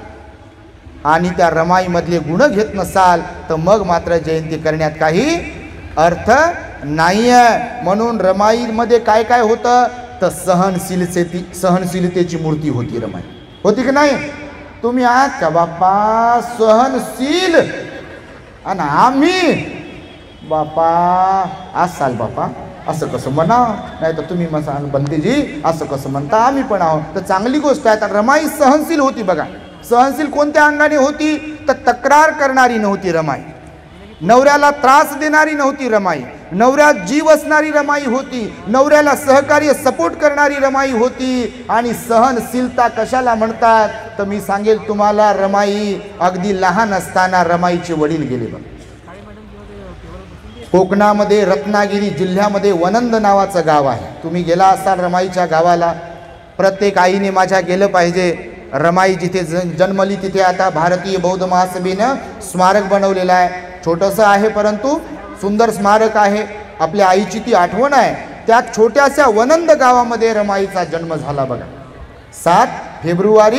आणि त्या रमाईमधले गुण घेत नसाल तर मग मात्र जयंती करण्यात काही अर्थ नाही आहे. म्हणून रमाईमध्ये काय काय होतं तर सहनशीलतेची सहनशीलतेची मूर्ती होती. रमाई होती की नाही? तुम्ही आहात का बाप्पा सहनशील? आणि आम्ही बापा असाल बापा असं कसं म्हणा, नाही तर तुम्ही म्हणाल बंतेजी असं कसं म्हणता, आम्ही पण आहोत. तर चांगली गोष्ट आहे. तर रमाई सहनशील होती. बघा सहनशील कोणत्या अंगाने होती तर तक्रार करणारी नव्हती रमाई, नवऱ्याला त्रास देणारी नव्हती रमाई, नवऱ्यात जीव असणारी रमाई होती, नवऱ्याला सहकार्य सपोर्ट करणारी रमाई होती. आणि सहनशीलता कशाला म्हणतात तर मी सांगेल तुम्हाला, रमाई अगदी लहान असताना रमाईचे वडील गेले. बघ कोकणामध्ये रत्नागिरी जिल्ह्यामध्ये वनंद नावाचं गाव आहे. तुम्ही गेला असाल रमाईच्या गावाला, प्रत्येक आईने माझ्या गेलं पाहिजे. रमाई जिथे जन्मली तिथे आता भारतीय बौद्ध महासभेनं स्मारक बनवलेलं आहे. छोटंसं आहे परंतु सुंदर स्मारक आहे. आपल्या आईची ती आठवण आहे. त्या छोट्याशा वनंद गावामध्ये रमाईचा जन्म झाला. बघा सात फेब्रुवारी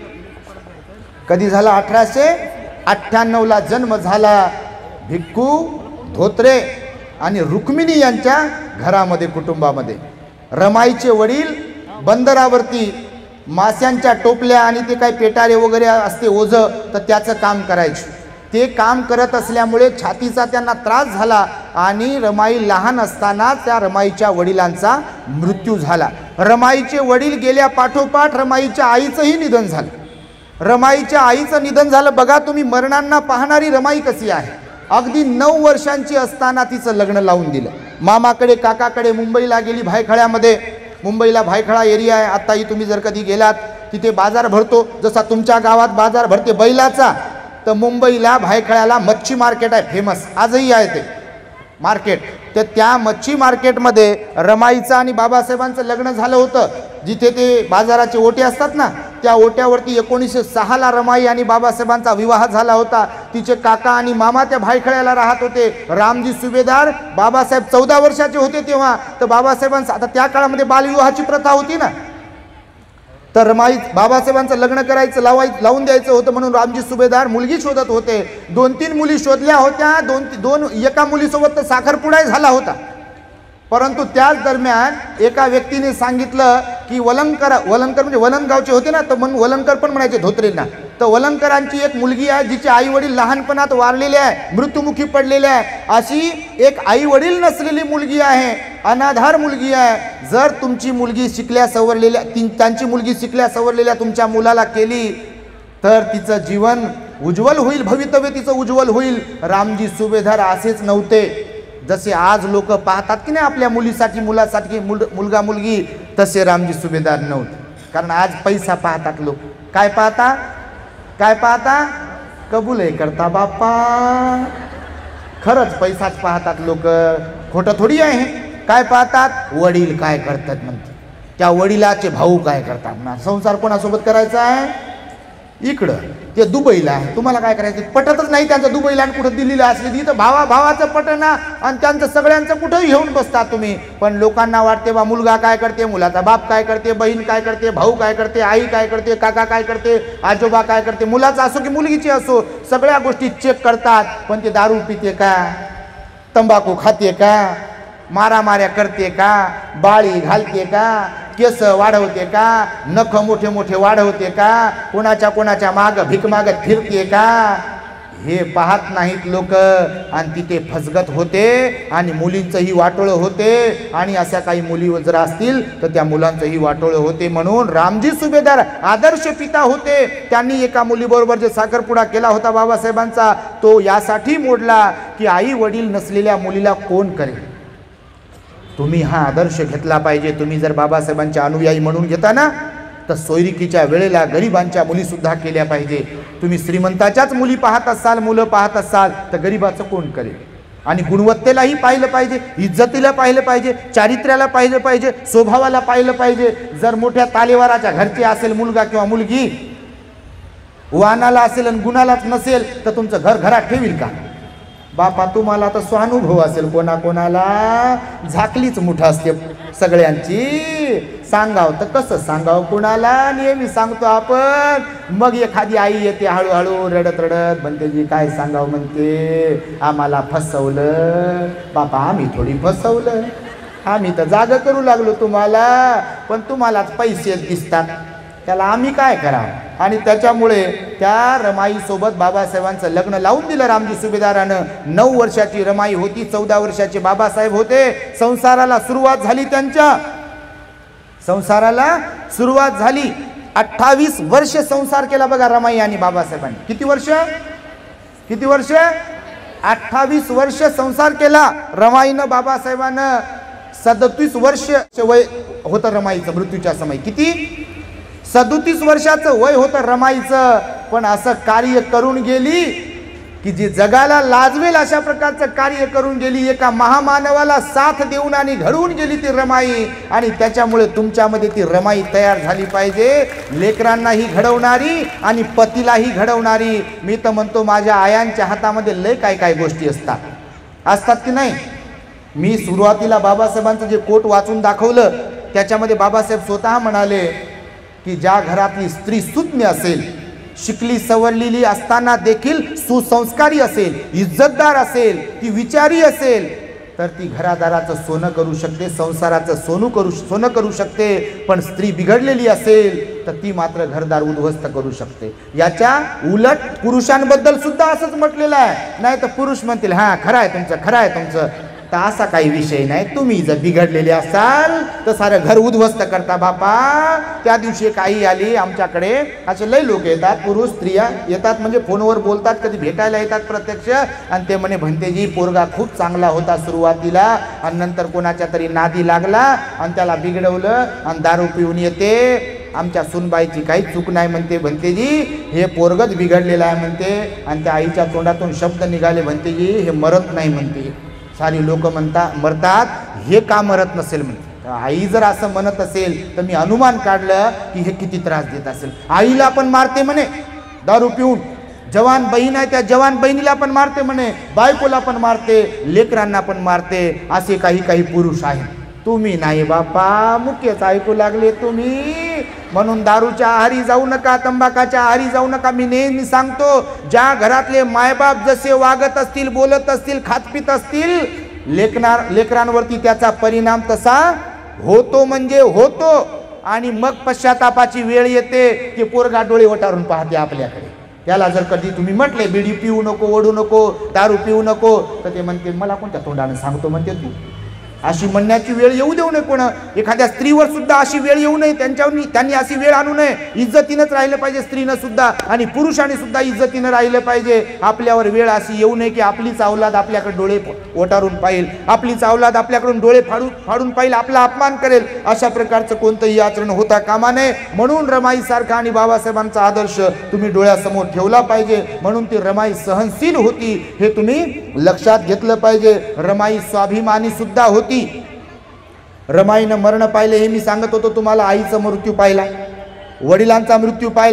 कधी झाला अठराशे अठ्ठ्याण्णव ला जन्म झाला. भिक्खू धोत्रे आणि रुक्मिणी यांच्या घरामध्ये कुटुंबामध्ये. रमाईचे वडील बंदरावरती मास्यांच्या टोपल्या आणि ते काही पेटारे वगैरे असते ओझं, तर त्याचं काम करायचे. ते काम करत असल्यामुळे छातीचा त्यांना त्रास झाला आणि रमाई लहान असताना त्या रमाईच्या वडिलांचा मृत्यू झाला. रमाईचे वडील गेल्या पाठोपाठ रमाईच्या आईचंही निधन झालं. रमाईच्या आईचं निधन झालं. बघा तुम्ही मरणांना पाहणारी रमाई कशी आहे. अगदी नऊ वर्षांची असताना तिचं लग्न लावून दिलं. मामाकडे काकाकडे मुंबईला गेली. भायखळ्यामध्ये, मुंबईला भायखळा एरिया आहे. आत्ताही तुम्ही जर कधी गेलात तिथे बाजार भरतो. जसा तुमच्या गावात बाजार भरते बैलाचा, तर मुंबईला भायखळ्याला मच्छी मार्केट आहे फेमस, आजही आहे ते मार्केट. तर त्या मच्छी मार्केटमध्ये रमाईचं आणि बाबासाहेबांचं लग्न झालं होतं. जिथे ते बाजाराचे ओटे असतात ना, त्या ओट्यावरती एकोणीसशे सहाला रमाई आणि बाबासाहेबांचा विवाह झाला होता. तिचे काका आणि मामा त्या भायखळ्याला राहत होते. रामजी सुभेदार, बाबासाहेब चौदा वर्षाचे होते तेव्हा. तर बाबासाहेबांचा आता त्या काळामध्ये बालविवाहाची प्रथा होती ना, तर रमाई बाबासाहेबांचं लग्न करायचं लावाय लावून द्यायचं होतं म्हणून रामजी सुभेदार मुलगी शोधत होते. दोन तीन मुली शोधल्या होत्या. दोन दोन एका मुलीसोबत तर साखरपुडाही झाला होता. परंतु त्याच दरम्यान एका व्यक्तीने सांगितलं की वलंकर वलंकर म्हणजे वलंगावचे होते ना, तर म्हणून वलंकर पण म्हणायचे धोत्रेंना. तर वलंकरांची एक मुलगी आहे जिचे आई वडील लहानपणात वारलेले आहे, मृत्युमुखी पडलेले आहे. अशी एक आई वडील नसलेली मुलगी आहे, अनाधार मुलगी आहे. जर तुमची मुलगी शिकल्या सवरलेल्या त्यांची मुलगी शिकल्या सवरलेल्या तुमच्या मुलाला केली तर तिचं जीवन उज्ज्वल होईल, भवितव्य तिचं उज्ज्वल होईल. रामजी सुभेदार असेच नव्हते जसे आज लोक पाहतात की नाही आपल्या मुलीसाठी मुलासाठी मुल मुलगा मुलगी, तसे रामजी सुभेदार नव्हते. कारण आज पैसा पाहतात लोक. काय पाहता काय पाहता कबूल आहे करता बाप्पा. खरंच पैसाच पाहतात लोक, खोटं थोडी आहे. काय पाहतात वडील काय करतात म्हणते, त्या वडिलाचे भाऊ काय करतात ना. संसार कोणासोबत करायचा आहे, इकडं ते दुबईला. तुम्हाला काय करायचं, पटतच नाही त्यांचं दुबईला आणि कुठं दिल्लीला असले इथं भावा भावाचं पटना आणि त्यांचं सगळ्यांचं कुठंही घेऊन बसता तुम्ही. पण लोकांना वाटते बा मुलगा काय करते, मुलाचा बाप काय करते, बहीण काय करते, भाऊ काय करते, आई काय करते, काका काय करते, आजोबा काय करते, मुलाचा असो की मुलगीची असो, सगळ्या गोष्टी चेक करतात. पण ते दारू पिते का, तंबाखू खाते का, मारामाऱ्या करते का, बाळी घालते का, केस वाढवते का, नख मोठे मोठे वाढवते का, कोणाच्या कोणाच्या माग भीक मागत फिरते का, हे पाहत नाहीत लोक. आणि तिथे फसगत होते आणि मुलींचंही वाटोळं होते. आणि अशा काही मुली जर असतील तर त्या मुलांचंही वाटोळं होते. म्हणून रामजी सुभेदार आदर्श पिता होते. त्यांनी एका मुलीबरोबर जे साखरपुडा केला होता बाबासाहेबांचा, तो यासाठी मोडला की आई वडील नसलेल्या मुलीला कोण करेल. तुम्ही हा आदर्श घेतला पाहिजे. तुम्ही जर बाबासाहेबांच्या अनुयायी म्हणून घेता ना, तर सोयरिकीच्या वेळेला गरिबांच्या मुलीसुद्धा केल्या पाहिजे. तुम्ही श्रीमंताच्याच मुली पाहत असाल, मुलं पाहत असाल, तर गरिबाचं कोण करेल. आणि गुणवत्तेलाही पाहिलं पाहिजे, इज्जतीला पाहिलं पाहिजे, चारित्र्याला पाहिलं पाहिजे, स्वभावाला पाहिलं पाहिजे. जर मोठ्या तालेवाराच्या घरचे असेल मुलगा किंवा मुलगी, वानाला असेल आणि गुणालाच नसेल, तर तुमचं घर घरात ठेवील का बापा. तुम्हाला तर स्वानुभव असेल, कोणाकोणाला झाकलीच मुठा असते सगळ्यांची. सांगाव तर कसं सांगाव कुणाला, नेहमी सांगतो आपण. मग एखादी आई येते हळूहळू रडत रडत, म्हणते जी काय सांगाव, म्हणते आम्हाला फसवलं बापा. आम्ही थोडी फसवलं, आम्ही तर जागा करू लागलो तुम्हाला, पण तुम्हालाच पैसे दिसतात, त्याला आम्ही काय करावं. आणि त्याच्यामुळे त्या रमाईसोबत बाबासाहेबांचं लग्न लावून दिलं रामजी सुभेदारानं. नऊ वर्षाची रमाई होती, चौदा वर्षाचे बाबासाहेब होते. संसाराला सुरुवात झाली, त्यांच्या संसाराला सुरुवात झाली. अठ्ठावीस वर्ष संसार केला बघा रमाई आणि बाबासाहेबांनी. किती वर्ष, किती वर्ष, अठ्ठावीस वर्ष संसार केला रमाईनं बाबासाहेबांनं. सदतीस वर्ष वय होतं रमाईचं मृत्यूच्या समय. किती, सदोतीस वर्षाचं वय होतं रमाईचं. पण असं कार्य करून गेली की जी जगाला लाजवेल अशा प्रकारचं कार्य करून गेली. एका महामानवाला साथ देऊन आणि घडवून गेली ती रमाई. आणि त्याच्यामुळे तुमच्यामध्ये ती रमाई तयार झाली पाहिजे, लेकरांनाही घडवणारी आणि पतीलाही घडवणारी. मी तर म्हणतो माझ्या आयांच्या हातामध्ये लय काय काय गोष्टी असतात असतात की नाही. मी सुरुवातीला बाबासाहेबांचं जे कोट वाचून दाखवलं, त्याच्यामध्ये बाबासाहेब स्वतः म्हणाले की ज्या घरातली स्त्री सुज्ञ असेल, शिकली सवरलेली असताना देखील सुसंस्कारी असेल, इज्जतदार असेल, ती विचारी असेल, तर ती घरादाराचं सोनं करू शकते, संसाराचं सोनं करू सोनं करू शकते. पण स्त्री बिघडलेली असेल तर ती मात्र घरदार उद्ध्वस्त करू शकते. याच्या उलट पुरुषांबद्दल सुद्धा असंच म्हटलेलं आहे. नाही तर पुरुष म्हणतील हां खरं आहे तुमचं, खरं आहे तुमचं. तर असा काही विषय नाही. तुम्ही जर बिघडलेले असाल तर सारं घर उद्ध्वस्त करता बापा. त्या दिवशी एक आई आली आमच्याकडे, असे लय लोक येतात, पुरुष स्त्रिया येतात, म्हणजे फोनवर बोलतात, कधी भेटायला येतात प्रत्यक्ष. आणि ते म्हणे भंतेजी पोरगा खूप चांगला होता सुरुवातीला, आणि नंतर कोणाच्या तरी नादी लागला आणि त्याला बिघडवलं आणि दारू पिऊन येते. आमच्या सुनबाईची काही चूक नाही म्हणते भंतेजी, हे पोरगच बिघडलेलं आहे म्हणते. आणि त्या आईच्या तोंडातून शब्द निघाले, भंतेजी हे मरत नाही म्हणते. सारी लोक म्हणता मरतात, हे का मरत नसेल म्हणते. आई जर असं म्हणत असेल तर मी अनुमान काढलं की हे किती त्रास देत असेल. आईला पण मारते म्हणे दारू पिऊन, जवान बहीण आहे त्या जवान बहिणीला पण मारते म्हणे, बायकोला पण मारते, लेकरांना पण मारते. असे काही काही पुरुष आहेत. तुम्ही नाही बापा, मुख्यच ऐकू लागले तुम्ही. म्हणून दारूच्या आहारी जाऊ नका, तंबाखाच्या आहारी जाऊ नका. मी नेहमी सांगतो, ज्या घरातले मायबाप जसे वागत असतील, बोलत असतील, खातपीत असतील, लेकरां लेकरांवरती त्याचा परिणाम तसा होतो म्हणजे होतो. आणि मग पश्चातापाची वेळ येते की पोरगा डोळे वटारून पाहते आपल्याकडे. त्याला जर कधी तुम्ही म्हटले बिडी पिऊ नको, ओढू नको, दारू पिऊ नको, तर ते म्हणते मला कोणत्या तोंडाने सांगतो म्हणते तू. अशी म्हणण्याची वेळ येऊ देऊ नये. कोण एखाद्या स्त्रीवर सुद्धा अशी वेळ येऊ नये, त्यांच्यावर त्यांनी अशी वेळ आणू नये. इज्जतीनंच राहिलं पाहिजे स्त्रीनं सुद्धा, आणि पुरुषांनी सुद्धा इज्जतीनं राहिलं पाहिजे. आपल्यावर वेळ अशी येऊ नये की आपलीच अवलाद आपल्याकडे डोळे ओटारून पाहिल, आपलीच अवलाद आपल्याकडून डोळे फाडून फाडून पाहिल, आपला अपमान करेल. अशा प्रकारचं कोणतंही आचरण होता कामा नये. म्हणून रमाईसारखा आणि बाबासाहेबांचा आदर्श तुम्ही डोळ्यासमोर ठेवला पाहिजे. म्हणून ती रमाई सहनशील होती, हे तुम्ही लक्षात घेतलं पाहिजे. रमाई स्वाभिमानी सुद्धा होती. रमाईनं मरण पाहिले हे मी सांगत होतो तुम्हाला. आईचा मृत्यू पाहिला, वडिलांचा मृत्यू पाहिला,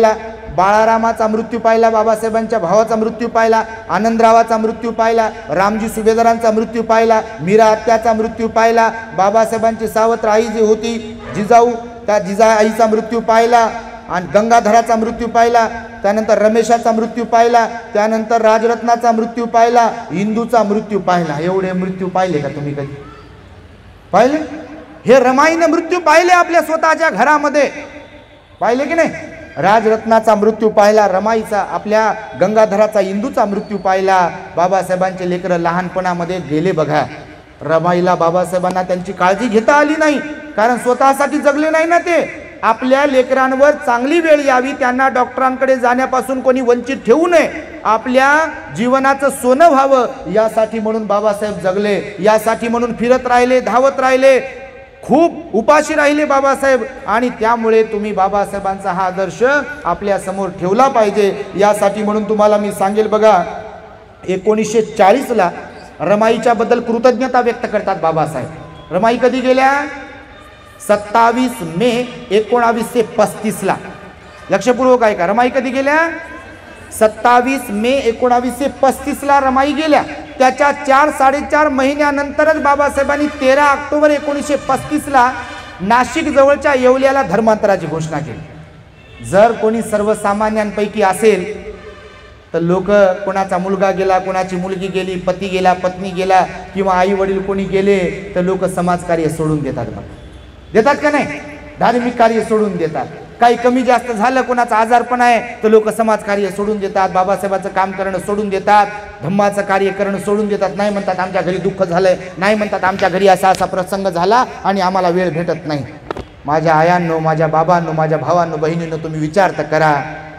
बाळारामाचा मृत्यू पाहिला, बाबासाहेबांच्या भावाचा मृत्यू पाहिला, आनंदरावाचा मृत्यू पाहिला, रामजी सुभेदारांचा मृत्यू पाहिला, मीरा आत्याचा मृत्यू पाहिला, बाबासाहेबांची सावत्र आई जी होती जिजाऊ, त्या जिजा आईचा मृत्यू पाहिला, आणि गंगाधराचा मृत्यू पाहिला, त्यानंतर रमेशाचा मृत्यू पाहिला, त्यानंतर राजरत्नाचा मृत्यू पाहिला, इंदूचा मृत्यू पाहिला. एवढे मृत्यू पाहिले का तुम्ही कधी? पाहिले? हे रमाईने मृत्यू पाहिले आपल्या स्वतःच्या घरामध्ये, पाहिले की नाही? राजरत्नाचा मृत्यू पाहिला, रमाईचा, आपल्या गंगाधराचा, इंदूचा मृत्यू पाहिला. बाबासाहेबांचे लेकरं लहानपणामध्ये गेले बघा. रमाईला बाबासाहेबांना त्यांची काळजी घेता आली नाही, कारण स्वतःसाठी जगले नाही ना ते. आपल्या लेकरांवर चांगली वेळ यावी, त्यांना डॉक्टरांकडे जाण्यापासून कोणी वंचित ठेवू नये, आपल्या जीवनाचं सोनं व्हावं यासाठी म्हणून बाबासाहेब जगले. यासाठी म्हणून फिरत राहिले, धावत राहिले, खूप उपाशी राहिले बाबासाहेब. आणि त्यामुळे तुम्ही बाबासाहेबांचा हा आदर्श आपल्या समोर ठेवला पाहिजे. यासाठी म्हणून तुम्हाला मी सांगेल बघा, एकोणीसशे चाळीसला रमाईच्या बद्दल कृतज्ञता व्यक्त करतात बाबासाहेब. रमाई कधी गेल्या? सत्तावीस मे एकोणावीसशे पस्तीसला. लक्षपूर्वक आहे का? रमाई कधी गेल्या? सत्तावीस मे एकोणावीसशे पस्तीसला रमाई गेल्या. त्याच्या चार साडेचार महिन्यानंतरच बाबासाहेबांनी तेरा ऑक्टोबर एकोणीसशे पस्तीसला नाशिक जवळच्या येवल्याला धर्मांतराची घोषणा केली. जर कोणी सर्वसामान्यांपैकी असेल तर लोक, कोणाचा मुलगा गेला, कोणाची मुलगी गेली, पती गेला, पत्नी गेला, किंवा आई वडील कोणी गेले, तर लोक समाजकार्य सोडून देतात. बघा, देतात का नाही? धार्मिक कार्य सोडून देतात. काही कमी जास्त झालं, कोणाचा आजारपण आहे, तर लोक समाजकार्य सोडून देतात, बाबासाहेबांचं काम करणं सोडून देतात, धम्माचं कार्य करणं सोडून देतात. नाही म्हणतात आमच्या घरी दुःख झालंय, नाही म्हणतात आमच्या घरी असा असा प्रसंग झाला आणि आम्हाला वेळ भेटत नाही. माझ्या आयांनो, माझ्या बाबांनो, माझ्या भावांनो, बहिणींनो, तुम्ही विचार तर करा.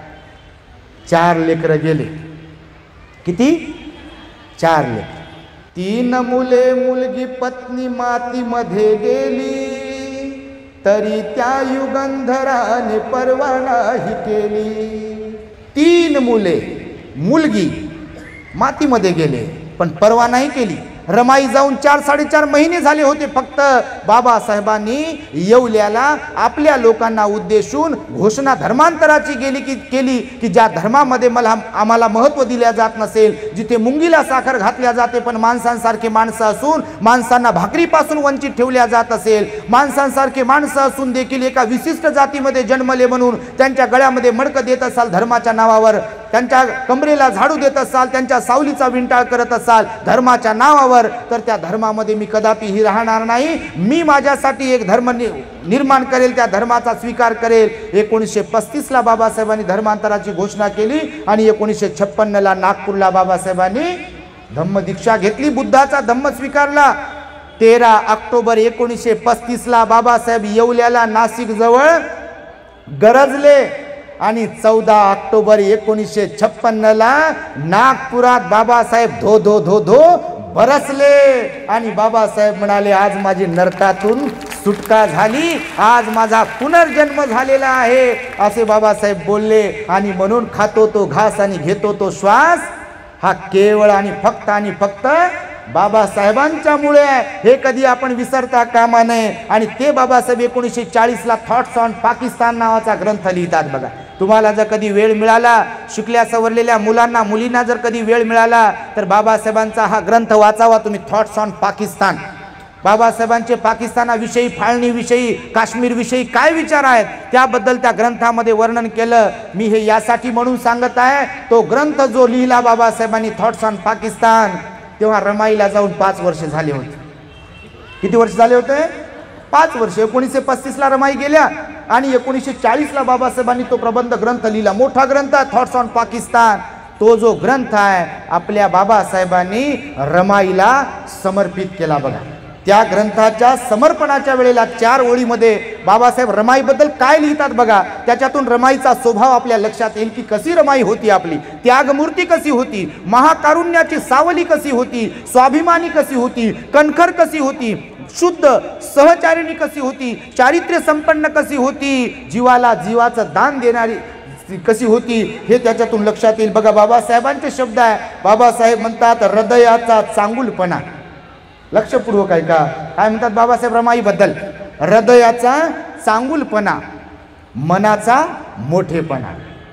चार लेकरं गेले. किती? चार लेकर. तीन मुले, मुलगी, पत्नी मातीमध्ये गेली, तरी त्या युगंधराने परवा नाही केली. तीन मुले, मुलगी मातीमध्ये गेले, पण परवा नाही केली. रमाई जाऊन चार साडेचार महिने झाले होते. फक्त बाबासाहेबांनी येवल्याला आपल्या लोकांना उद्देशून घोषणा धर्मांतराची गेली की केली की ज्या धर्मामध्ये मला आम्हाला महत्त्व दिल्या जात नसेल, जिथे मुंगीला साखर घातल्या जाते पण माणसांसारखे माणसं असून माणसांना भाकरीपासून वंचित ठेवल्या जात असेल, माणसांसारखे माणसं असून देखील एका विशिष्ट जातीमध्ये जन्मले म्हणून त्यांच्या गळ्यामध्ये मडकं देत असाल धर्माच्या नावावर, त्यांच्या कमरेला झाडू देत असाल, त्यांच्या सावलीचा विंटाळ करत असाल धर्माच्या नावावर, तर त्या धर्मामध्ये मी कदापिही राहणार नाही. मी माझ्यासाठी एक धर्म निर्माण करेल, त्या धर्माचा स्वीकार करेल. एकोणीसशे पस्तीसला बाबासाहेबांनी धर्मांतराची घोषणा केली आणि एकोणीसशे छप्पन्नला नागपूरला बाबासाहेबांनी धम्मदीक्षा घेतली, बुद्धाचा धम्म स्वीकारला. तेरा ऑक्टोबर एकोणीसशे पस्तीसला बाबासाहेब येवल्याला नाशिक जवळ गरजले आणि चौदा ऑक्टोबर एकोणीसशे छप्पन्नला नागपुरात बाबासाहेब धो धो धो धो बरसले आणि बाबासाहेब म्हणाले, आज माझी नरकातून सुटका झाली, आज माझा पुनर्जन्म झालेला आहे, असे बाबासाहेब बोलले. आणि म्हणून खातो तो घास आणि घेतो तो श्वास हा केवळ आणि फक्त आणि फक्त बाबासाहेबांच्यामुळे आहे, हे कधी आपण विसरता कामा नये. आणि ते बाबासाहेब एकोणीसशे चाळीसला थॉट्स ऑन पाकिस्तान नावाचा ग्रंथ लिहितात. बघा, तुम्हाला जर कधी वेळ मिळाला, शिकल्या सवरलेल्या मुलांना मुलींना जर कधी वेळ मिळाला तर बाबासाहेबांचा हा ग्रंथ वाचावा तुम्ही, थॉट्स ऑन पाकिस्तान. बाबासाहेबांचे पाकिस्तानाविषयी, फाळणीविषयी, काश्मीरविषयी काय विचार आहेत त्याबद्दल त्या ग्रंथामध्ये वर्णन केलं. मी हे यासाठी म्हणून सांगत आहे, तो ग्रंथ जो लिहिला बाबासाहेबांनी थॉट्स ऑन पाकिस्तान, तेव्हा रमाईला जाऊन पाच वर्ष झाले होते. किती वर्ष झाले होते? पाच वर्ष. एकोणीसशे पस्तीसला रमाई गेल्या आणि एकोणीसशे चाळीसला बाबासाहेबांनी तो प्रबंध ग्रंथ लिहिला, मोठा ग्रंथ थॉट्स ऑन पाकिस्तान. तो जो ग्रंथ आहे आपल्या बाबासाहेबांनी रमाईला समर्पित केला. बघा, त्या ग्रंथाच्या समर्पणाच्या वेळेला चार ओळीमध्ये बाबासाहेब रमाईबद्दल काय लिहितात बघा. त्याच्यातून रमाईचा स्वभाव आपल्या लक्षात येईल की कशी रमाई होती, आपली त्यागमूर्ती कशी होती, महाकारुण्याची सावली कशी होती, स्वाभिमानी कशी होती, कणखर कशी होती, शुद्ध सहचारिणी कशी होती, चारित्र्य संपन्न कशी होती, जीवाला जीवाचं दान देणारी कशी होती, हे त्याच्यातून लक्षात येईल. बघा, बाबासाहेबांचे शब्द आहे. बाबासाहेब म्हणतात, हृदयाचा चांगुलपणा. लक्षपूर्वक आहे का? काय म्हणतात बाबासाहेब रमाईबद्दल? हृदयाचा चांगुलपणा, मनाचा मोठेपणा.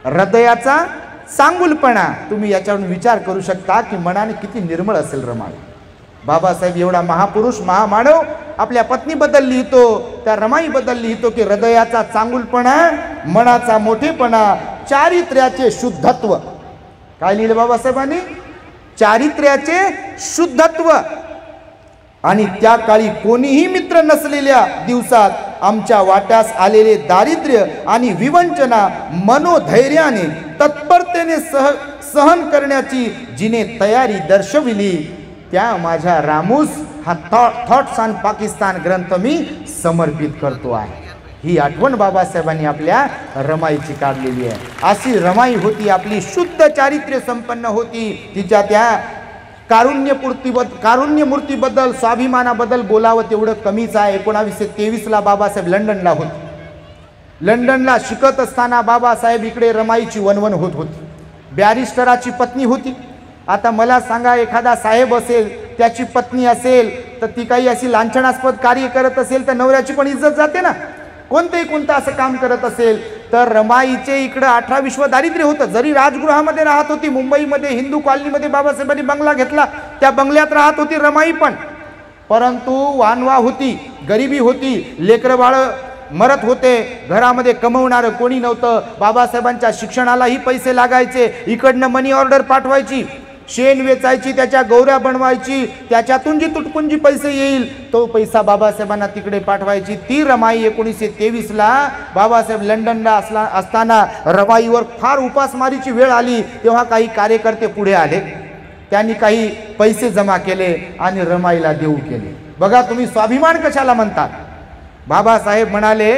हृदयाचा चांगुलपणा. तुम्ही याच्यावरून विचार करू शकता की मनाने किती निर्मळ असेल रमाई. बाबासाहेब एवढा महापुरुष महामानव आपल्या पत्नीबद्दल लिहितो, त्या रमाईबद्दल लिहितो की हृदयाचा चांगुलपणा, मनाचा मोठेपणा, चारित्र्याचे शुद्धत्व. काय लिहिलं बाबासाहेबांनी? चारित्र्याचे शुद्धत्व. आणि त्या काळी कोणीही मित्र नसलेल्या दिवसात आमच्या वाट्यास आलेले दारिद्र्य आणि विवंचना मनोधैर्याने तत्परतेने सह सहन करण्याची जिने तयारी दर्शविली, त्या माझ्या रामूस हा थॉट्स ऑन पाकिस्तान ग्रंथ मी समर्पित करतो आहे. ही आठवण बाबासाहेबांनी आपल्या रमाईची काढलेली आहे. अशी रमाई होती आपली, शुद्ध चारित्र्य संपन्न होती. तिच्या त्या कारुण्यपूर्तीबद्दल कारुण्यमूर्तीबद्दल स्वाभिमानाबद्दल बोलावं तेवढं कमीच आहे. एकोणावीसशे तेवीसला बाबासाहेब लंडनला होते. लंडनला शिकत असताना बाबासाहेब इकडे रमाईची वनवन होत होती. बॅरिस्टराची पत्नी होती. आता मला सांगा, एखादा साहेब असेल, त्याची पत्नी असेल, तर ती काही अशी लांछनास्पद कार्य करत असेल तर नवऱ्याची पण इज्जत जाते ना. कोणतेही कोणतं असं काम करत असेल तर रमाईचे इकडं अठरा विश्व दारिद्र्य होतं. जरी राजगृहामध्ये राहत होती, मुंबईमध्ये हिंदू कॉलनीमध्ये बाबासाहेबांनी बंगला घेतला, त्या बंगल्यात राहत होती रमाई पण, परंतु वानवा होती, गरिबी होती, लेकरं बाळं मरत होते, घरामध्ये कमवणारं कोणी नव्हतं. बाबासाहेबांच्या शिक्षणालाही पैसे लागायचे, इकडनं मनी ऑर्डर पाठवायची, शेण वेचायची, त्याच्या गौऱ्या बनवायची, त्याच्यातून जी तुटपुंजी पैसे येईल तो पैसा बाबासाहेबांना तिकडे पाठवायची. ती रमाई एकोणीसशे तेवीसला बाबासाहेब लंडनला असला असताना रमाईवर फार उपासमारीची वेळ आली. तेव्हा काही कार्यकर्ते पुढे आले, त्यांनी काही पैसे जमा केले आणि रमाईला देऊ केले. बघा तुम्ही स्वाभिमान कशाला म्हणतात. बाबासाहेब म्हणाले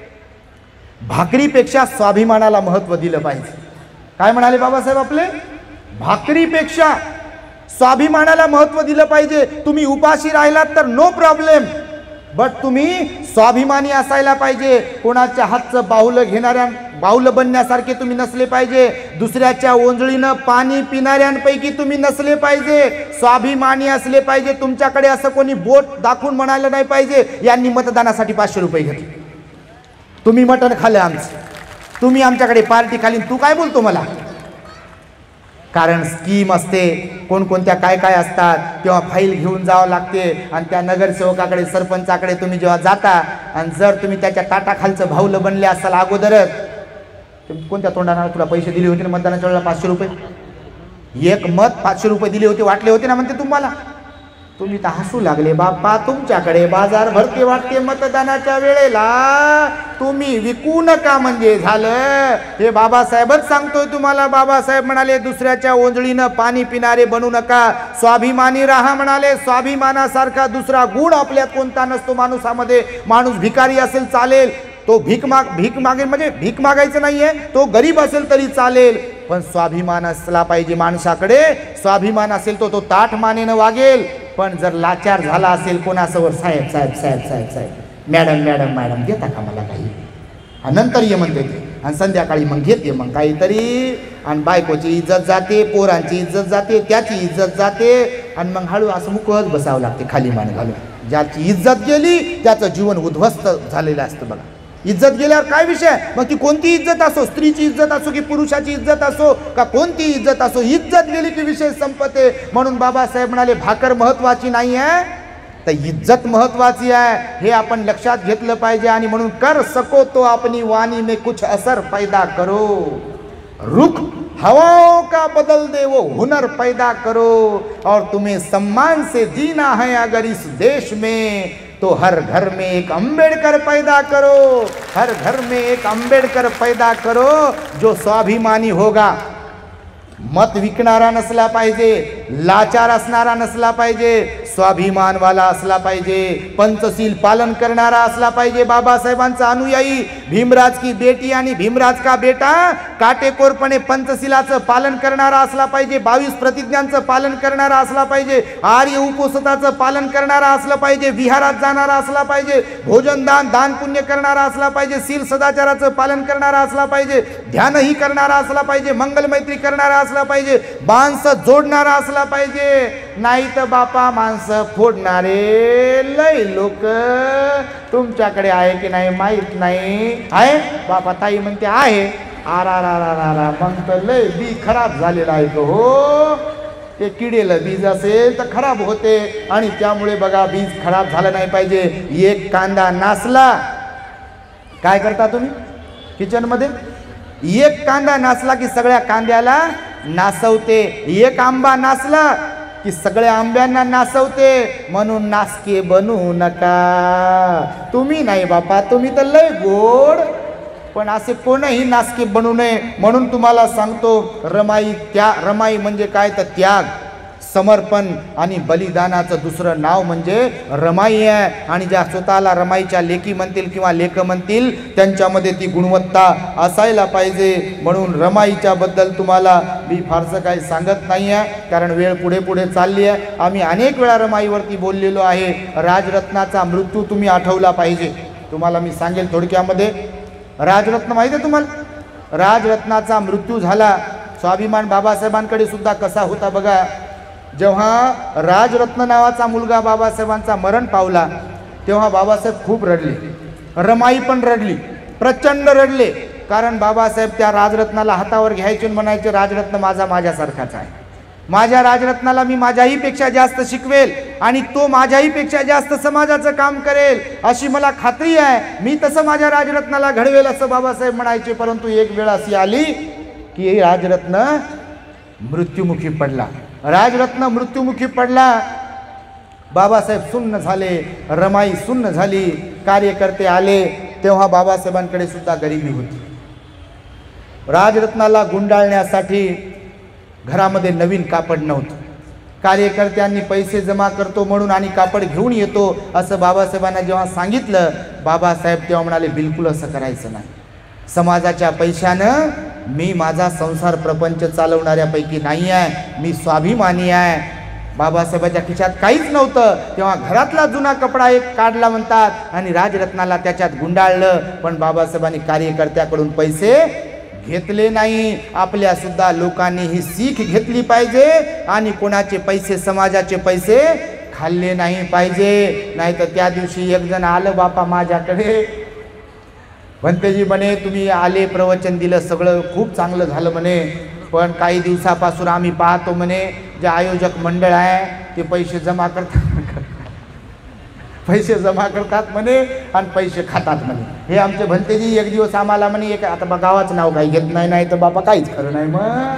भाकरीपेक्षा स्वाभिमानाला महत्त्व दिलं पाहिजे. काय म्हणाले बाबासाहेब आपले? भाकरीपेक्षा स्वाभिमानाला महत्त्व दिलं पाहिजे. तुम्ही उपाशी राहिलात तर नो प्रॉब्लेम, बट तुम्ही स्वाभिमानी असायला पाहिजे. कोणाच्या हातचं बाहुलं घेणाऱ्या बाहुलं बनण्यासारखे तुम्ही नसले पाहिजे. दुसऱ्याच्या ओंजळीनं पाणी पिणाऱ्यांपैकी तुम्ही नसले पाहिजे. स्वाभिमानी असले पाहिजे. तुमच्याकडे असं कोणी बोट दाखवून म्हणायला नाही पाहिजे यांनी मतदानासाठी पाचशे रुपये घेतले, तुम्ही मटण खाल्लं आमचं, तुम्ही आमच्याकडे पार्टी खाली, तू काय बोलतो मला. कारण स्कीम असते, कोणकोणत्या काय काय असतात, तेव्हा फाईल घेऊन जावं लागते. आणि त्या नगरसेवकाकडे सरपंचाकडे तुम्ही जेव्हा जाता आणि जर तुम्ही त्याच्या ताटाखालचं भाऊलं बनले असाल अगोदरच, कोणत्या तोंडाने तुला पैसे दिले होते ना मतदानाच्या वेळेला पाचशे रुपये, एक मत पाचशे रुपये दिले होते, वाटले होते ना म्हणते तुम्हाला. तुम्ही तर हसू लागले बाप्पा, तुमच्याकडे बाजार भरते वाटते मतदानाच्या वेळेला, तुम्ही विकू नका म्हणजे झालं. हे बाबासाहेबच सांगतोय तुम्हाला. बाबासाहेब म्हणाले दुसऱ्याच्या ओंजळीनं पाणी पिणारे बनू नका, स्वाभिमानी राहा म्हणाले. स्वाभिमानासारखा दुसरा गुण आपल्यात कोणता नसतो माणसामध्ये. माणूस भिकारी असेल चालेल, तो भीक माग भीक मागेल म्हणजे भीक मागायचं नाहीये, तो गरीब असेल तरी चालेल, पण स्वाभिमान असला पाहिजे माणसाकडे. स्वाभिमान असेल तो तो ताठ मानेनं वागेल. पण जर लाचार झाला असेल कोणासमोर, साहेब साहेब साहेब साहेब साहेब मॅडम मॅडम मॅडम देता का मला काही, आणि नंतर ये म्हणते ते, आणि संध्याकाळी मग घेते मग काहीतरी, आणि बायकोची इज्जत जाते, पोरांची इज्जत जाते, त्याची इज्जत जाते, आणि मग हळू असं मुकत बसावं लागते खाली मान घालून. ज्याची इज्जत गेली त्याचं जीवन उद्ध्वस्त झालेलं असतं. बघा इज्जत गेल्यावर काय विषय, मग ती कोणती इज्जत असो, स्त्रीची इज्जत असो की पुरुषाची इज्जत असो का कोणती इज्जत असो, इज्जत गेली की विषय संपते. म्हणून बाबासाहेब म्हणाले भाकर महत्वाची नाही आहे तर इज्जत महत्वाची आहे, हे आपण लक्षात घेतलं पाहिजे. आणि म्हणून कर सको तो अपनी वाणी में कुछ असर पैदा करो, रुख हवाओं का बदल दे वो हुनर पैदा करो, और तुम्हें सम्मान से जीना है अगर इस देश में तो हर घर में एक अंबेडकर पैदा करो, हर घर में एक अंबेडकर पैदा करो जो स्वाभिमानी होगा. मत विकणारा नसला पाहिजे, लाचार असणारा नसला पाहिजे, स्वाभिमानवाला असला पाहिजे, पंचशील पालन करणारा असला पाहिजे. बाबासाहेबांचा अनुयायी भीमराज की बेटी आणि भीमराज का बेटा काटेकोरपणे पंचशीलाचं पालन करणारा असला पाहिजे, बावीस प्रतिज्ञांचं पालन करणारा असला पाहिजे, आर्य उपोषणाचं पालन करणारा असला पाहिजे, विहारात जाणारा असला पाहिजे, भोजन दान दान पुण्य करणारा असला पाहिजे, शील सदाचाराचं पालन करणारा असला पाहिजे, ध्यानही करणारा असला पाहिजे, मंगलमैत्री करणारा असला पाहिजे, माणसं जोडणारा असला पाहिजे. नाही तर बापा माणसं फोडणारे लय लोक तुमच्याकडे आहे की नाही माहित नाही. आहे बापा, ताई म्हणते आहे आरा रा रा रा रा मग तर लय बी खराब झालेला आहे तो हो. ते किडेलं बीज असेल तर खराब होते आणि त्यामुळे बघा बीज खराब झालं नाही पाहिजे. एक कांदा नासला, काय करता तुम्ही किचनमध्ये? एक कांदा नासला की सगळ्या कांद्याला नासवते. एक आंबा नासला की सगळ्या आंब्यांना नासवते. म्हणून नासके बनू नका तुम्ही. नाही बापा, तुम्ही तर लय गोड, पण असे कोणीही नासके बनू नये. म्हणून तुम्हाला सांगतो, रमाई त्या रमाई म्हणजे काय तर त्याग, समर्पण आणि बलिदानाचं दुसरं नाव म्हणजे रमाई आहे. आणि ज्या स्वतःला रमाईच्या लेकी म्हणतील किंवा लेक म्हणतील त्यांच्यामध्ये ती गुणवत्ता असायला पाहिजे. म्हणून रमाईच्या बद्दल तुम्हाला मी फारसं काही सांगत नाही आहे, कारण वेळ पुढे पुढे चालली आहे. आम्ही अनेक वेळा रमाईवरती बोललेलो आहे. राजरत्नाचा मृत्यू तुम्ही आठवला पाहिजे. तुम्हाला मी सांगेल थोडक्यामध्ये. राजरत्न माहिती आहे तुम्हाला? राजरत्नाचा मृत्यू झाला. स्वाभिमान बाबासाहेबांकडे सुद्धा कसा होता बघा. जेव्हा राजरत्न नावाचा मुलगा बाबासाहेबांचा मरण पावला तेव्हा बाबासाहेब खूप रडले. रमाई पण रडली, प्रचंड रडले. कारण बाबासाहेब त्या राजरत्नाला हातावर घ्यायचे, म्हणायचे राजरत्न माझा माझ्यासारखाच आहे. माझ्या राजरत्नाला मी माझ्याही पेक्षा जास्त शिकवेल आणि तो माझ्याही पेक्षा जास्त समाजाचं काम करेल अशी मला खात्री आहे. मी तसं माझ्या राजरत्नाला घडवेल असं बाबासाहेब म्हणायचे. परंतु एक वेळ अशी आली की राजरत्न मृत्युमुखी पडला. राजरत्न मृत्युमुखी पडला. बाबासाहेब सुन्न झाले, रमाई सुन्न झाली. कार्यकर्ते आले तेव्हा बाबासाहेबांकडे सुद्धा गरिबी होती. राजरत्नाला गुंडाळण्यासाठी घरामध्ये नवीन कापड नव्हतं. कार्यकर्त्यांनी पैसे जमा करतो म्हणून आणि कापड घेऊन येतो असं बाबासाहेबांना जेव्हा सांगितलं, बाबासाहेब तेव्हा म्हणाले बिलकुल असं करायचं नाही. समाजाच्या पैशानं मी माझा संसार प्रपंच चालवणाऱ्यापैकी नाही आहे. मी स्वाभिमानी आहे. बाबासाहेबाच्या खिशात काहीच नव्हतं तेव्हा घरातला जुना कपडा एक काढला म्हणतात आणि राजरत्नाला त्याच्यात गुंडाळलं. पण बाबासाहेबांनी कार्यकर्त्याकडून पैसे घेतले नाही. आपल्या सुद्धा लोकांनी ही सीख घेतली पाहिजे आणि कोणाचे पैसे, समाजाचे पैसे खाल्ले नाही पाहिजे. नाही तर त्या दिवशी एक जण आलं बापा माझ्याकडे, भंतेजी म्हणे तुम्ही आले, प्रवचन दिलं, सगळं खूप चांगलं झालं म्हणे, पण काही दिवसापासून आम्ही पाहतो म्हणे जे आयोजक मंडळ आहे ते पैसे जमा करतात पैसे जमा करतात म्हणे आणि पैसे खातात म्हणे. हे आमचे भंतेजी एक दिवस आम्हाला म्हणे, एक आता गावाचं नाव काही घेत नाही, नाही तर बापा काहीच खरं नाही.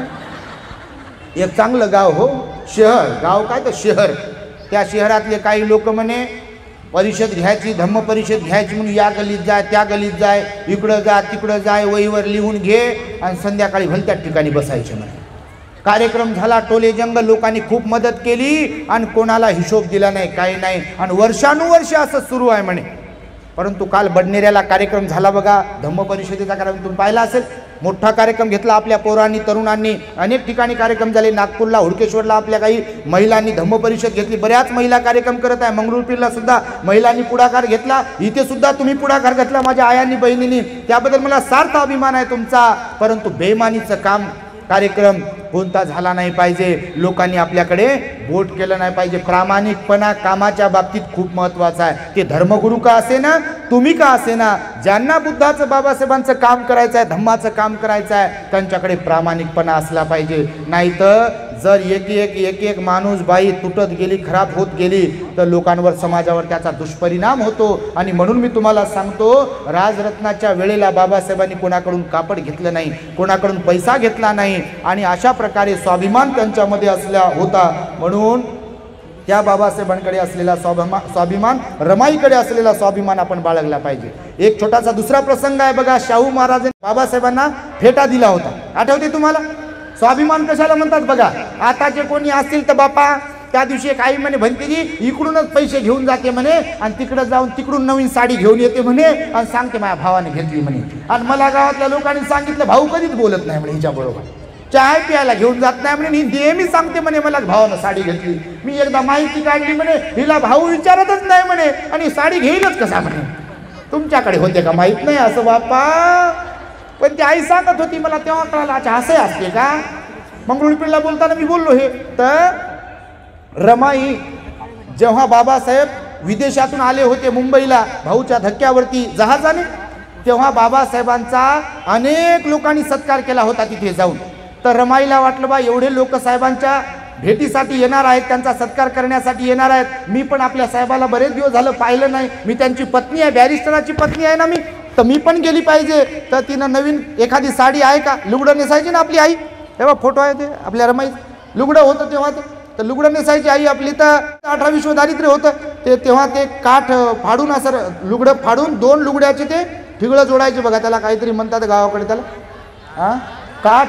मग एक चांगलं गाव हो, शहर, गाव काय तर शहर, त्या शहरातले काही लोक म्हणे परिषद घ्यायची, धम्म परिषद घ्यायची म्हणून या गलीत जाय, त्या गलीत जाय, इकडं जा तिकडं जाय, वहीवर लिहून घे आणि संध्याकाळी भलत्याच ठिकाणी बसायचे म्हणे. कार्यक्रम झाला, टोले जंगल, लोकांनी खूप मदत केली आणि कोणाला हिशोब दिला नाही, काही नाही. आणि वर्षानुवर्ष असं सुरू आहे म्हणे. परंतु काल बडनेऱ्याला कार्यक्रम झाला बघा, धम्म परिषदेचा कार्यक्रम तुम्ही पाहिला असेल. मोठा कार्यक्रम घेतला आपल्या पोरांनी, तरुणांनी. अनेक ठिकाणी कार्यक्रम झाले. नागपूरला, हुडकेश्वरला आपल्या काही महिलांनी धम्म परिषद घेतली. बऱ्याच महिला कार्यक्रम करत आहे. मंगरुळपीरला सुद्धा महिलांनी पुढाकार घेतला. इथे सुद्धा तुम्ही पुढाकार घेतला माझ्या आयांनी, बहिणींनी. त्याबद्दल मला सार्थ अभिमान आहे तुमचा. परंतु बेईमानीचं काम कार्यक्रम कोणता झाला नाही पाहिजे. लोकांनी आपल्याकडे बोट केलं नाही पाहिजे. प्रामाणिकपणा कामाच्या बाबतीत खूप महत्त्वाचा आहे. ते धर्मगुरू का असे ना, तुम्ही का असे ना, ज्यांना बुद्धाचं, बाबासाहेबांचं काम करायचं आहे, धम्माचं काम करायचं आहे, त्यांच्याकडे प्रामाणिकपणा असला पाहिजे. नाहीतर जर एक एक एक एक माणूस बाई तुटत गेली, खराब होत गेली तर लोकांवर, समाजावर त्याचा दुष्परिणाम होतो. आणि म्हणून मी तुम्हाला सांगतो, राजरत्नाच्या वेळेला बाबासाहेबांनी कोणाकडून कापड घेतलं नाही, कोणाकडून पैसा घेतला नाही आणि अशा प्रकारे स्वाभिमान त्यांच्यामध्ये असला होता. म्हणून त्या बाबासाहेबांकडे असलेला स्वाभिमान स्वाभिमान रमाईकडे असलेला स्वाभिमान आपण बाळगला पाहिजे. एक छोटासा दुसरा प्रसंग आहे बघा. शाहू महाराजांनी बाबासाहेबांना फेटा दिला होता, आठवते तुम्हाला? स्वाभिमान कशाला म्हणतात बघा. आताचे कोणी असतील तर बापा त्या दिवशी काही म्हणे भंतेजी इकडूनच पैसे घेऊन जाते म्हणे आणि तिकडं जाऊन तिकडून नवीन साडी घेऊन येते म्हणे आणि सांगते माझ्या भावाने घेतली म्हणे. आणि मला गावातल्या लोकांनी सांगितलं भाऊ कधीच बोलत नाही म्हणे हिच्या बरोबर, चाय प्यायला घेऊन जात नाही म्हणे, नेहमी सांगते म्हणे मला भावानं साडी घेतली. मी एकदा माहिती काढली म्हणे, हिला भाऊ विचारतच नाही म्हणे आणि साडी घेईलच कसा म्हणे. तुमच्याकडे होते का माहित नाही असं बापा, पण ती आई सांगत होती मला, तेव्हा कळालं अच्छा असे असते का. मंगरुळपीरला बोलताना मी बोललो हे. तर रमाई जेव्हा बाबासाहेब विदेशातून आले होते मुंबईला भाऊच्या धक्क्यावरती जहाजाने, तेव्हा बाबासाहेबांचा अनेक लोकांनी सत्कार केला होता तिथे जाऊन. तर रमाईला वाटलं बा एवढे लोक साहेबांच्या भेटीसाठी येणार आहेत, त्यांचा सत्कार करण्यासाठी येणार आहेत, मी पण आपल्या साहेबाला बरेच दिवस झालं पाहिलं नाही, मी त्यांची पत्नी आहे, बॅरिस्टराची पत्नी आहे ना मी, तर मी पण गेली पाहिजे. तर तिनं नवीन एखादी साडी आहे का, लुगडं नेसायची ना आपली आई, तेव्हा फोटो आहे ते आपल्या रमाई, लुगडं होतं तेव्हा ते, तर लुगडं नेसायची आई आपली. तर अठरा विश्व दारिद्र्य होतं ते, तेव्हा ते काठ फाडून असं लुगडं फाडून दोन लुगड्याचे ते ठिगळं जोडायचे बघा, त्याला काहीतरी म्हणतात गावाकडे त्याला, हां काठ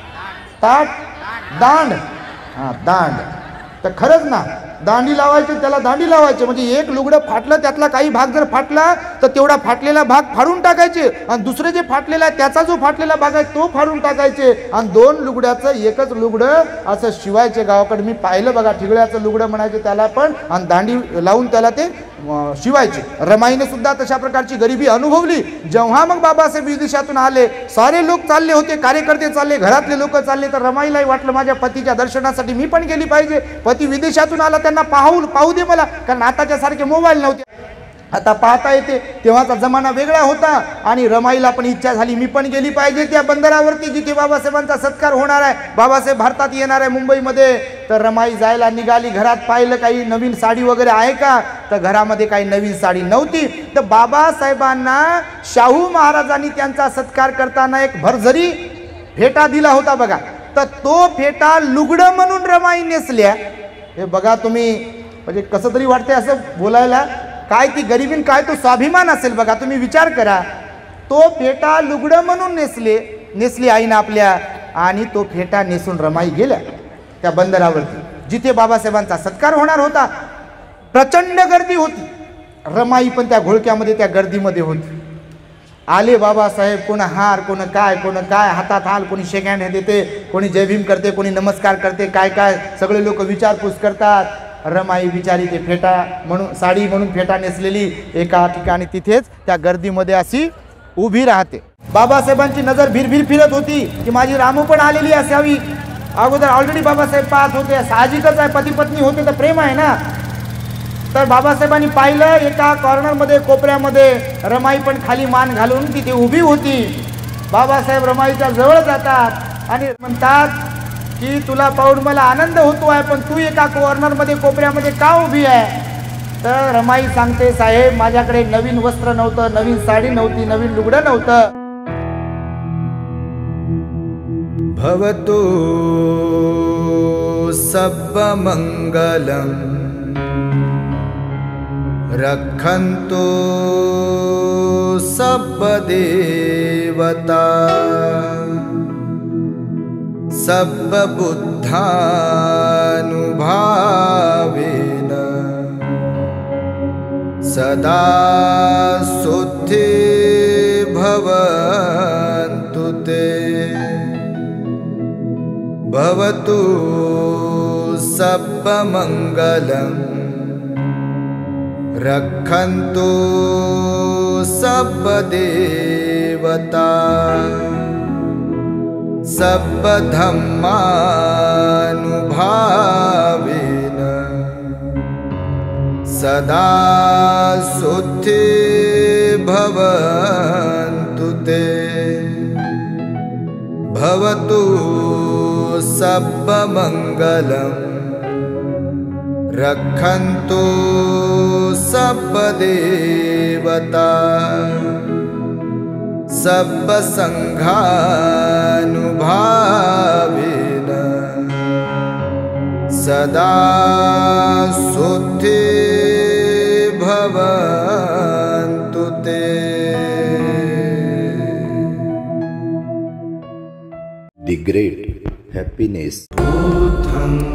ताट दांड, हां दांड. तर खरंच ना दांडी लावायचे, त्याला दांडी लावायचे म्हणजे एक लुगडं फाटलं त्यातला काही भाग जर फाटला तर तेवढा फाटलेला भाग फाडून टाकायचे आणि दुसरे जे फाटलेला आहे त्याचा जो फाटलेला भाग आहे तो फाडून टाकायचे आणि दोन लुगड्याचं एकच लुगडं असं शिवायचे. गावाकडे मी पाहिलं बघा, ठिगळ्याचं लुगडं म्हणायचे त्याला पण, आणि दांडी लावून त्याला ते शिवायचे. रमाईने सुद्धा तशा प्रकारची गरिबी अनुभवली. जेव्हा मग बाबासाहेब विदेशातून आले, सारे लोक चालले होते, कार्यकर्ते चालले, घरातले लोक चालले, तर रमाईलाही वाटलं माझ्या पतीच्या दर्शनासाठी मी पण गेली पाहिजे. पती विदेशातून आला, त्यांना पाहू पाहू दे मला, कारण आताच्या सारखे मोबाईल नव्हते, आता पाहता येते. तेव्हाचा जमाना वेगळा होता आणि रमाईला पण इच्छा झाली मी पण गेली पाहिजे त्या बंदरावरती जिथे बाबासाहेबांचा सत्कार होणार आहे, बाबासाहेब भारतात येणार आहे मुंबईमध्ये. तर रमाई जायला निघाली. घरात पाहिलं काही नवीन साडी वगैरे आहे का, तर घरामध्ये काही नवीन साडी नव्हती. तर बाबासाहेबांना शाहू महाराजांनी त्यांचा सत्कार करताना एक भरझरी फेटा दिला होता बघा, तर तो फेटा लुगडं म्हणून रमाई नेसल्या. हे बघा तुम्ही, म्हणजे कसं तरी वाटतंय असं बोलायला, काय ती गरिबीन काय तो स्वाभिमान असेल बघा, तुम्ही विचार करा. तो फेटा लुगडं म्हणून नेसले नेसली आईनं आपल्या, आणि तो फेटा नेसून रमाई गेल्या त्या बंदरावरती जिथे बाबासाहेबांचा सत्कार होणार होता. प्रचंड गर्दी होती, रमाई पण त्या घोळक्यामध्ये त्या गर्दीमध्ये होती. आले बाबासाहेब, कोण हार, कोण काय, कोण काय, हातात हाल, कोणी शेक हँड देते, कोणी जय भीम करते, कोणी नमस्कार करते, काय काय सगळे लोक विचारपूस करतात. रमाई बिचारी ते फेटा म्हणून, साडी म्हणून फेटा नेसलेली एका ठिकाणी तिथेच त्या गर्दीमध्ये अशी उभी राहते. बाबासाहेबांची नजर भिरभिर फिरत होती की माझी रामू पण आलेली असावी. अगोदर ऑलरेडी बाबासाहेब पाहत होते, साहजिकच आहे, पती पत्नी होते तर प्रेम आहे ना. तर बाबासाहेबांनी पाहिलं एका कॉर्नरमध्ये, कोपऱ्यामध्ये रमाई पण खाली मान घालून तिथे उभी होती. बाबासाहेब रमाईच्या जवळ जातात आणि म्हणतात की तुला पाहून मला आनंद होतो आहे, पण तू एका कॉर्नरमध्ये कोपऱ्यामध्ये का उभी आहे. तर रमाई सांगते, साहेब माझ्याकडे नवीन वस्त्र नव्हतं, नवीन साडी नव्हती, नवीन लुगडं नव्हतं. भवतु सब्ब मंगलम रक्षन्तु सब्ब देवता सब्ब बुद्धानुभावेन सदा सुद्धि भवन्तु ते. भवतु सब्ब मंगलम रक्षन्तु सब्ब देवता सब्ब धम्मानुभावेन सदा सुद्धि भवन्तु ते. भवतु सब्ब मंगलम रक्षन्तु सब्ब देवता सब्ब संघानुभावेन सदा सुद्धि भवन्तु ते. The great happiness. बुद्धं